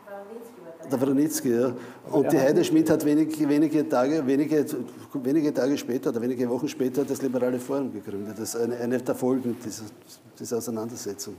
Der Wranitzky, ja. Und die Heide Schmidt hat wenige, wenige, Tage, wenige, wenige Tage später oder wenige Wochen später das Liberale Forum gegründet. Das ist eine, eine der Folgen dieser, dieser Auseinandersetzung.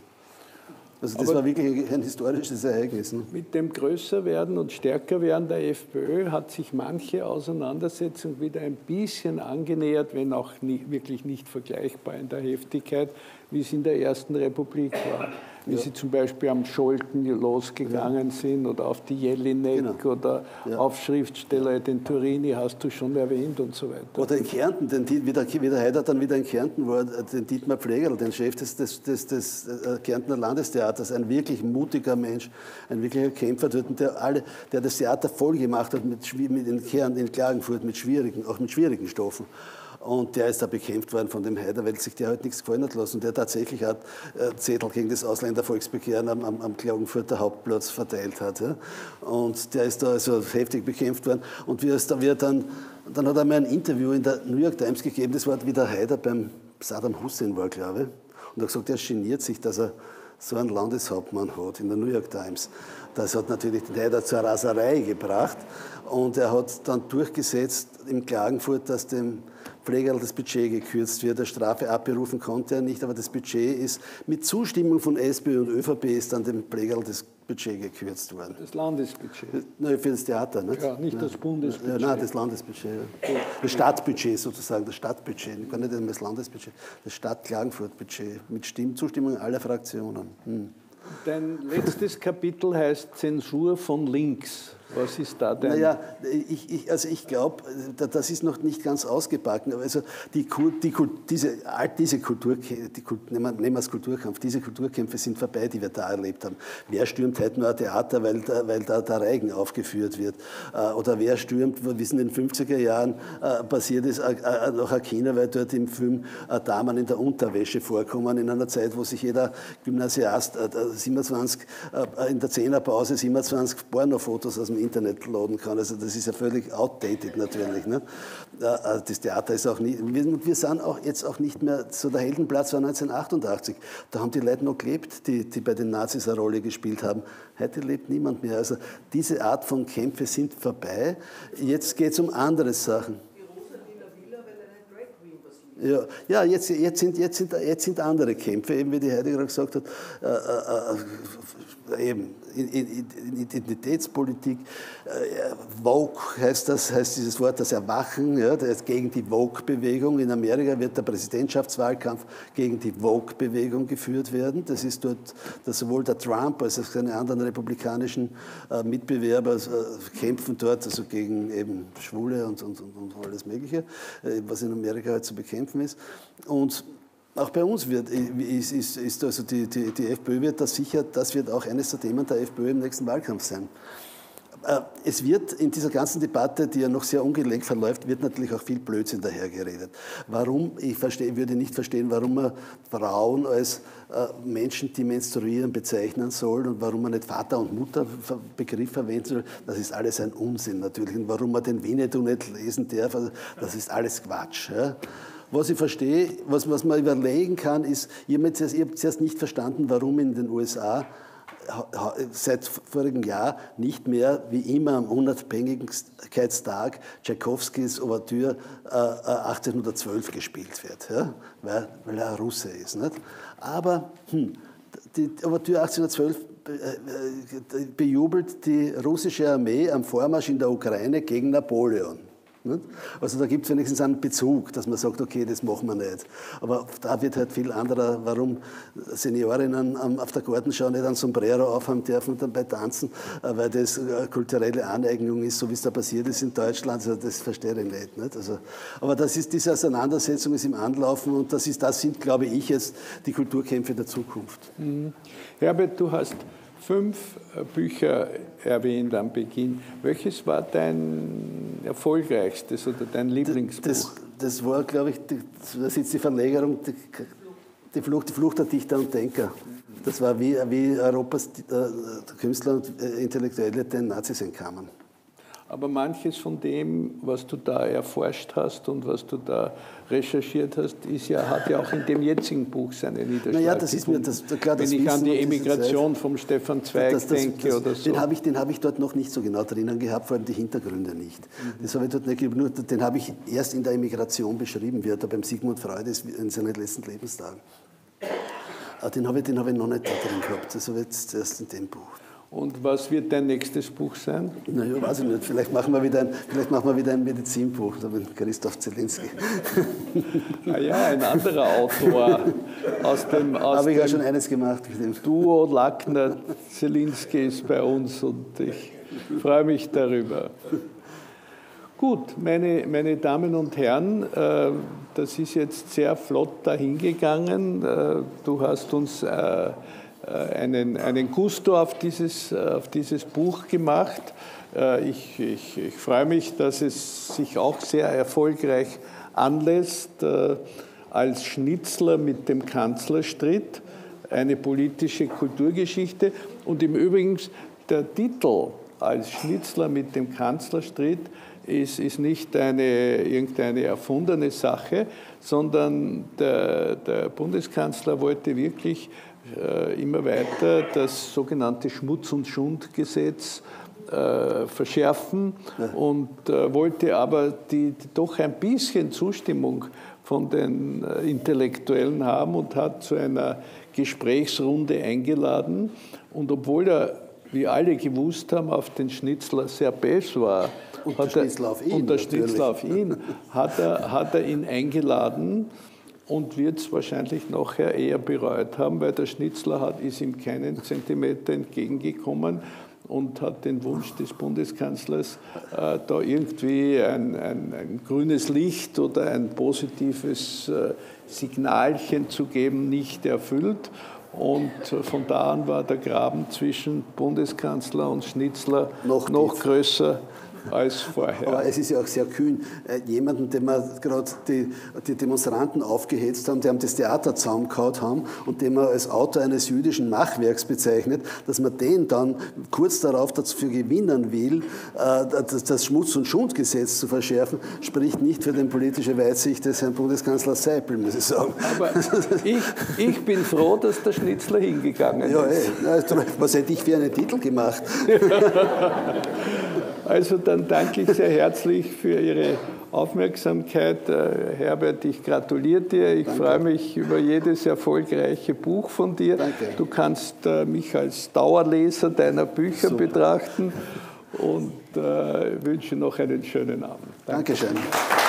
Also das Aber war wirklich ein historisches Ereignis. Ne? Mit dem Größerwerden und Stärkerwerden der FPÖ hat sich manche Auseinandersetzung wieder ein bisschen angenähert, wenn auch nie, wirklich nicht vergleichbar in der Heftigkeit, wie es in der Ersten Republik war. Wie ja. sie zum Beispiel am Scholten losgegangen ja. sind oder auf die Jelinek genau. oder ja. auf Schriftsteller, den Turini hast du schon erwähnt und so weiter. Oder in Kärnten, den, wie, der, wie der Haider dann wieder in Kärnten war, den Dietmar Pflegerl, den Chef des, des, des, des Kärntner Landestheaters, ein wirklich mutiger Mensch, ein wirklicher Kämpfer dort, der, alle, der das Theater voll gemacht hat mit, mit in Kärnten, in Klagenfurt, mit schwierigen, auch mit schwierigen Stoffen. Und der ist da bekämpft worden von dem Haider, weil sich der halt nichts gefallen hat lassen. Und der tatsächlich hat äh, Zettel gegen das Ausländervolksbegehren am, am, am Klagenfurter Hauptplatz verteilt hat. Ja. Und der ist da also heftig bekämpft worden. Und wie es da wird dann, dann hat er mir ein Interview in der New York Times gegeben, das war wie der Haider beim Saddam Hussein war, glaube ich. Und er hat gesagt, er geniert sich, dass er so einen Landeshauptmann hat in der New York Times. Das hat natürlich den Haider zur Raserei gebracht. Und er hat dann durchgesetzt in Klagenfurt, dass dem Pflegerl das Budget gekürzt wird. Der Strafe abberufen konnte er nicht, aber das Budget ist mit Zustimmung von SPÖ und ÖVP ist dann dem Pflegerl das Budget gekürzt worden. Das Landesbudget? Nein, für das Theater. Nicht? Ja, nicht ja. das Bundesbudget. Ja, nein, das Landesbudget. Ja. Das Stadtbudget sozusagen, das Stadtbudget. Gar nicht einmal das Landesbudget. Das Stadt-Klagenfurt-Budget mit Stimm Zustimmung aller Fraktionen. Hm. Dein letztes Kapitel heißt Zensur von links. Was ist da denn? Naja, ich, ich, also ich glaube, das ist noch nicht ganz ausgebacken. Also die, die, diese, diese Kultur, die, nehmen wir es Kulturkampf, diese Kulturkämpfe sind vorbei, die wir da erlebt haben. Wer stürmt heute nur ein Theater, weil da, weil da der Reigen aufgeführt wird? Oder wer stürmt, wie es in den fünfziger Jahren passiert ist, nach ein China, weil dort im Film Damen in der Unterwäsche vorkommen, in einer Zeit, wo sich jeder Gymnasiast siebenundzwanzig, in der Zehnerpause siebenundzwanzig Pornofotos aus dem dem Internet laden kann. Also das ist ja völlig outdated natürlich. Ne? Das Theater ist auch nicht, wir, wir sind auch jetzt auch nicht mehr, so der Heldenplatz war neunzehnhundertachtundachtzig, da haben die Leute noch gelebt, die, die bei den Nazis eine Rolle gespielt haben. Heute lebt niemand mehr. Also diese Art von Kämpfe sind vorbei. Jetzt geht es um andere Sachen. Ja, ja jetzt, jetzt, sind, jetzt, sind, jetzt sind andere Kämpfe, eben wie die Heidi gerade gesagt hat, äh, äh, eben Identitätspolitik, äh, Vogue heißt das, heißt dieses Wort, das Erwachen, ja, das ist gegen die Vogue-Bewegung. In Amerika wird der Präsidentschaftswahlkampf gegen die Vogue-Bewegung geführt werden. Das ist dort, dass sowohl der Trump als auch seine anderen republikanischen äh, Mitbewerber äh, kämpfen dort, also gegen eben Schwule und, und, und alles Mögliche, äh, was in Amerika halt zu bekämpfen ist. Und auch bei uns wird, ist, ist, ist also die, die, die FPÖ wird das sicher, das wird auch eines der Themen der FPÖ im nächsten Wahlkampf sein. Es wird in dieser ganzen Debatte, die ja noch sehr ungelenk verläuft, wird natürlich auch viel Blödsinn dahergeredet. Warum, ich verstehe, würde nicht verstehen, warum man Frauen als Menschen, die menstruieren, bezeichnen soll und warum man nicht Vater- und Mutterbegriff verwenden soll, das ist alles ein Unsinn natürlich. Und warum man den Winnetou nicht lesen darf, das ist alles Quatsch. Ja. Was ich verstehe, was, was man überlegen kann, ist, ich habe zuerst, zuerst nicht verstanden, warum in den U S A seit vorigem Jahr nicht mehr wie immer am Unabhängigkeitstag Tschaikowskis Ouvertüre äh, achtzehnhundertzwölf gespielt wird, ja? weil, weil er ein Russe ist. Nicht? Aber hm, die Ouvertüre achtzehnhundertzwölf äh, bejubelt die russische Armee am Vormarsch in der Ukraine gegen Napoleon. Also da gibt es wenigstens einen Bezug, dass man sagt, okay, das machen wir nicht. Aber da wird halt viel anderer, warum Seniorinnen auf der Gartenschau nicht ein Sombrero aufhaben dürfen und dabei tanzen, weil das kulturelle Aneignung ist, so wie es da passiert ist in Deutschland. Also das verstehe ich nicht. nicht? Also, aber das ist, diese Auseinandersetzung ist im Anlaufen und das, ist, das sind, glaube ich, jetzt die Kulturkämpfe der Zukunft. Mhm. Herbert, du hast fünf Bücher erwähnt am Beginn. Welches war dein erfolgreichstes oder dein Lieblingsbuch? Das, das war, glaube ich, die, da sitzt die Verlegerung, die, die, Flucht, die Flucht der Dichter und Denker. Das war wie, wie Europas äh, Künstler und äh, Intellektuelle den Nazis entkamen. Aber manches von dem, was du da erforscht hast und was du da recherchiert hast, ist ja, hat ja auch in dem jetzigen Buch seine Niederschlag naja, das ist mir das, klar, das Wenn ich Wissen an die Emigration vom Stefan Zweig das, das, denke das, oder so. Den habe ich, hab ich dort noch nicht so genau drinnen gehabt, vor allem die Hintergründe nicht. Mhm. Das habe ich dort nicht, nur, den habe ich erst in der Emigration beschrieben, wie er da beim Sigmund Freud ist, in seinen letzten Lebenstagen. Den habe ich, den habe ich noch nicht da drin gehabt, das habe ich jetzt erst in dem Buch. Und was wird dein nächstes Buch sein? Naja, weiß ich nicht. Vielleicht machen wir wieder ein, vielleicht machen wir wieder ein Medizinbuch, da mit Christoph Zielinski. Ah ja, ein anderer Autor aus dem aus Habe ich dem ja schon eines gemacht. Mit dem Duo Lackner-Zielinski ist bei uns und ich freue mich darüber. Gut, meine, meine Damen und Herren, äh, das ist jetzt sehr flott dahingegangen. Äh, du hast uns äh, Einen, einen Gusto auf dieses, auf dieses Buch gemacht. Ich, ich, ich freue mich, dass es sich auch sehr erfolgreich anlässt. Als Schnitzler mit dem Kanzlerstritt, eine politische Kulturgeschichte. Und im Übrigen, der Titel als Schnitzler mit dem Kanzlerstritt ist, ist nicht eine, irgendeine erfundene Sache, sondern der, der Bundeskanzler wollte wirklich immer weiter das sogenannte Schmutz- und Schundgesetz äh, verschärfen ja. und äh, wollte aber die, die doch ein bisschen Zustimmung von den äh, Intellektuellen haben und hat zu einer Gesprächsrunde eingeladen. Und obwohl er, wie alle gewusst haben, auf den Schnitzler sehr bäsch war, und der Schnitzler auf ihn, und der Schnitzler auf ihn hat, er, hat er ihn eingeladen. Und wird es wahrscheinlich nachher eher bereut haben, weil der Schnitzler hat, ist ihm keinen Zentimeter entgegengekommen und hat den Wunsch des Bundeskanzlers, äh, da irgendwie ein, ein, ein grünes Licht oder ein positives äh, Signalchen zu geben, nicht erfüllt. Und von da an war der Graben zwischen Bundeskanzler und Schnitzler noch, noch größer als vorher. Aber es ist ja auch sehr kühn, jemanden, den wir gerade die, die Demonstranten aufgehetzt haben, die haben das Theater zusammengehauen haben und den man als Autor eines jüdischen Machwerks bezeichnet, dass man den dann kurz darauf dafür gewinnen will, das Schmutz- und Schundgesetz zu verschärfen, spricht nicht für die politische Weitsicht des Herrn Bundeskanzlers Seipel, muss ich sagen. Aber ich, ich bin froh, dass der Schnitzler hingegangen ja, ist. Ey, was hätte ich für einen Titel gemacht? Also dann danke ich sehr herzlich für Ihre Aufmerksamkeit. Herbert, ich gratuliere dir. Ich Danke. freue mich über jedes erfolgreiche Buch von dir. Danke. Du kannst mich als Dauerleser deiner Bücher Super. betrachten und äh, wünsche noch einen schönen Abend. Danke. Dankeschön.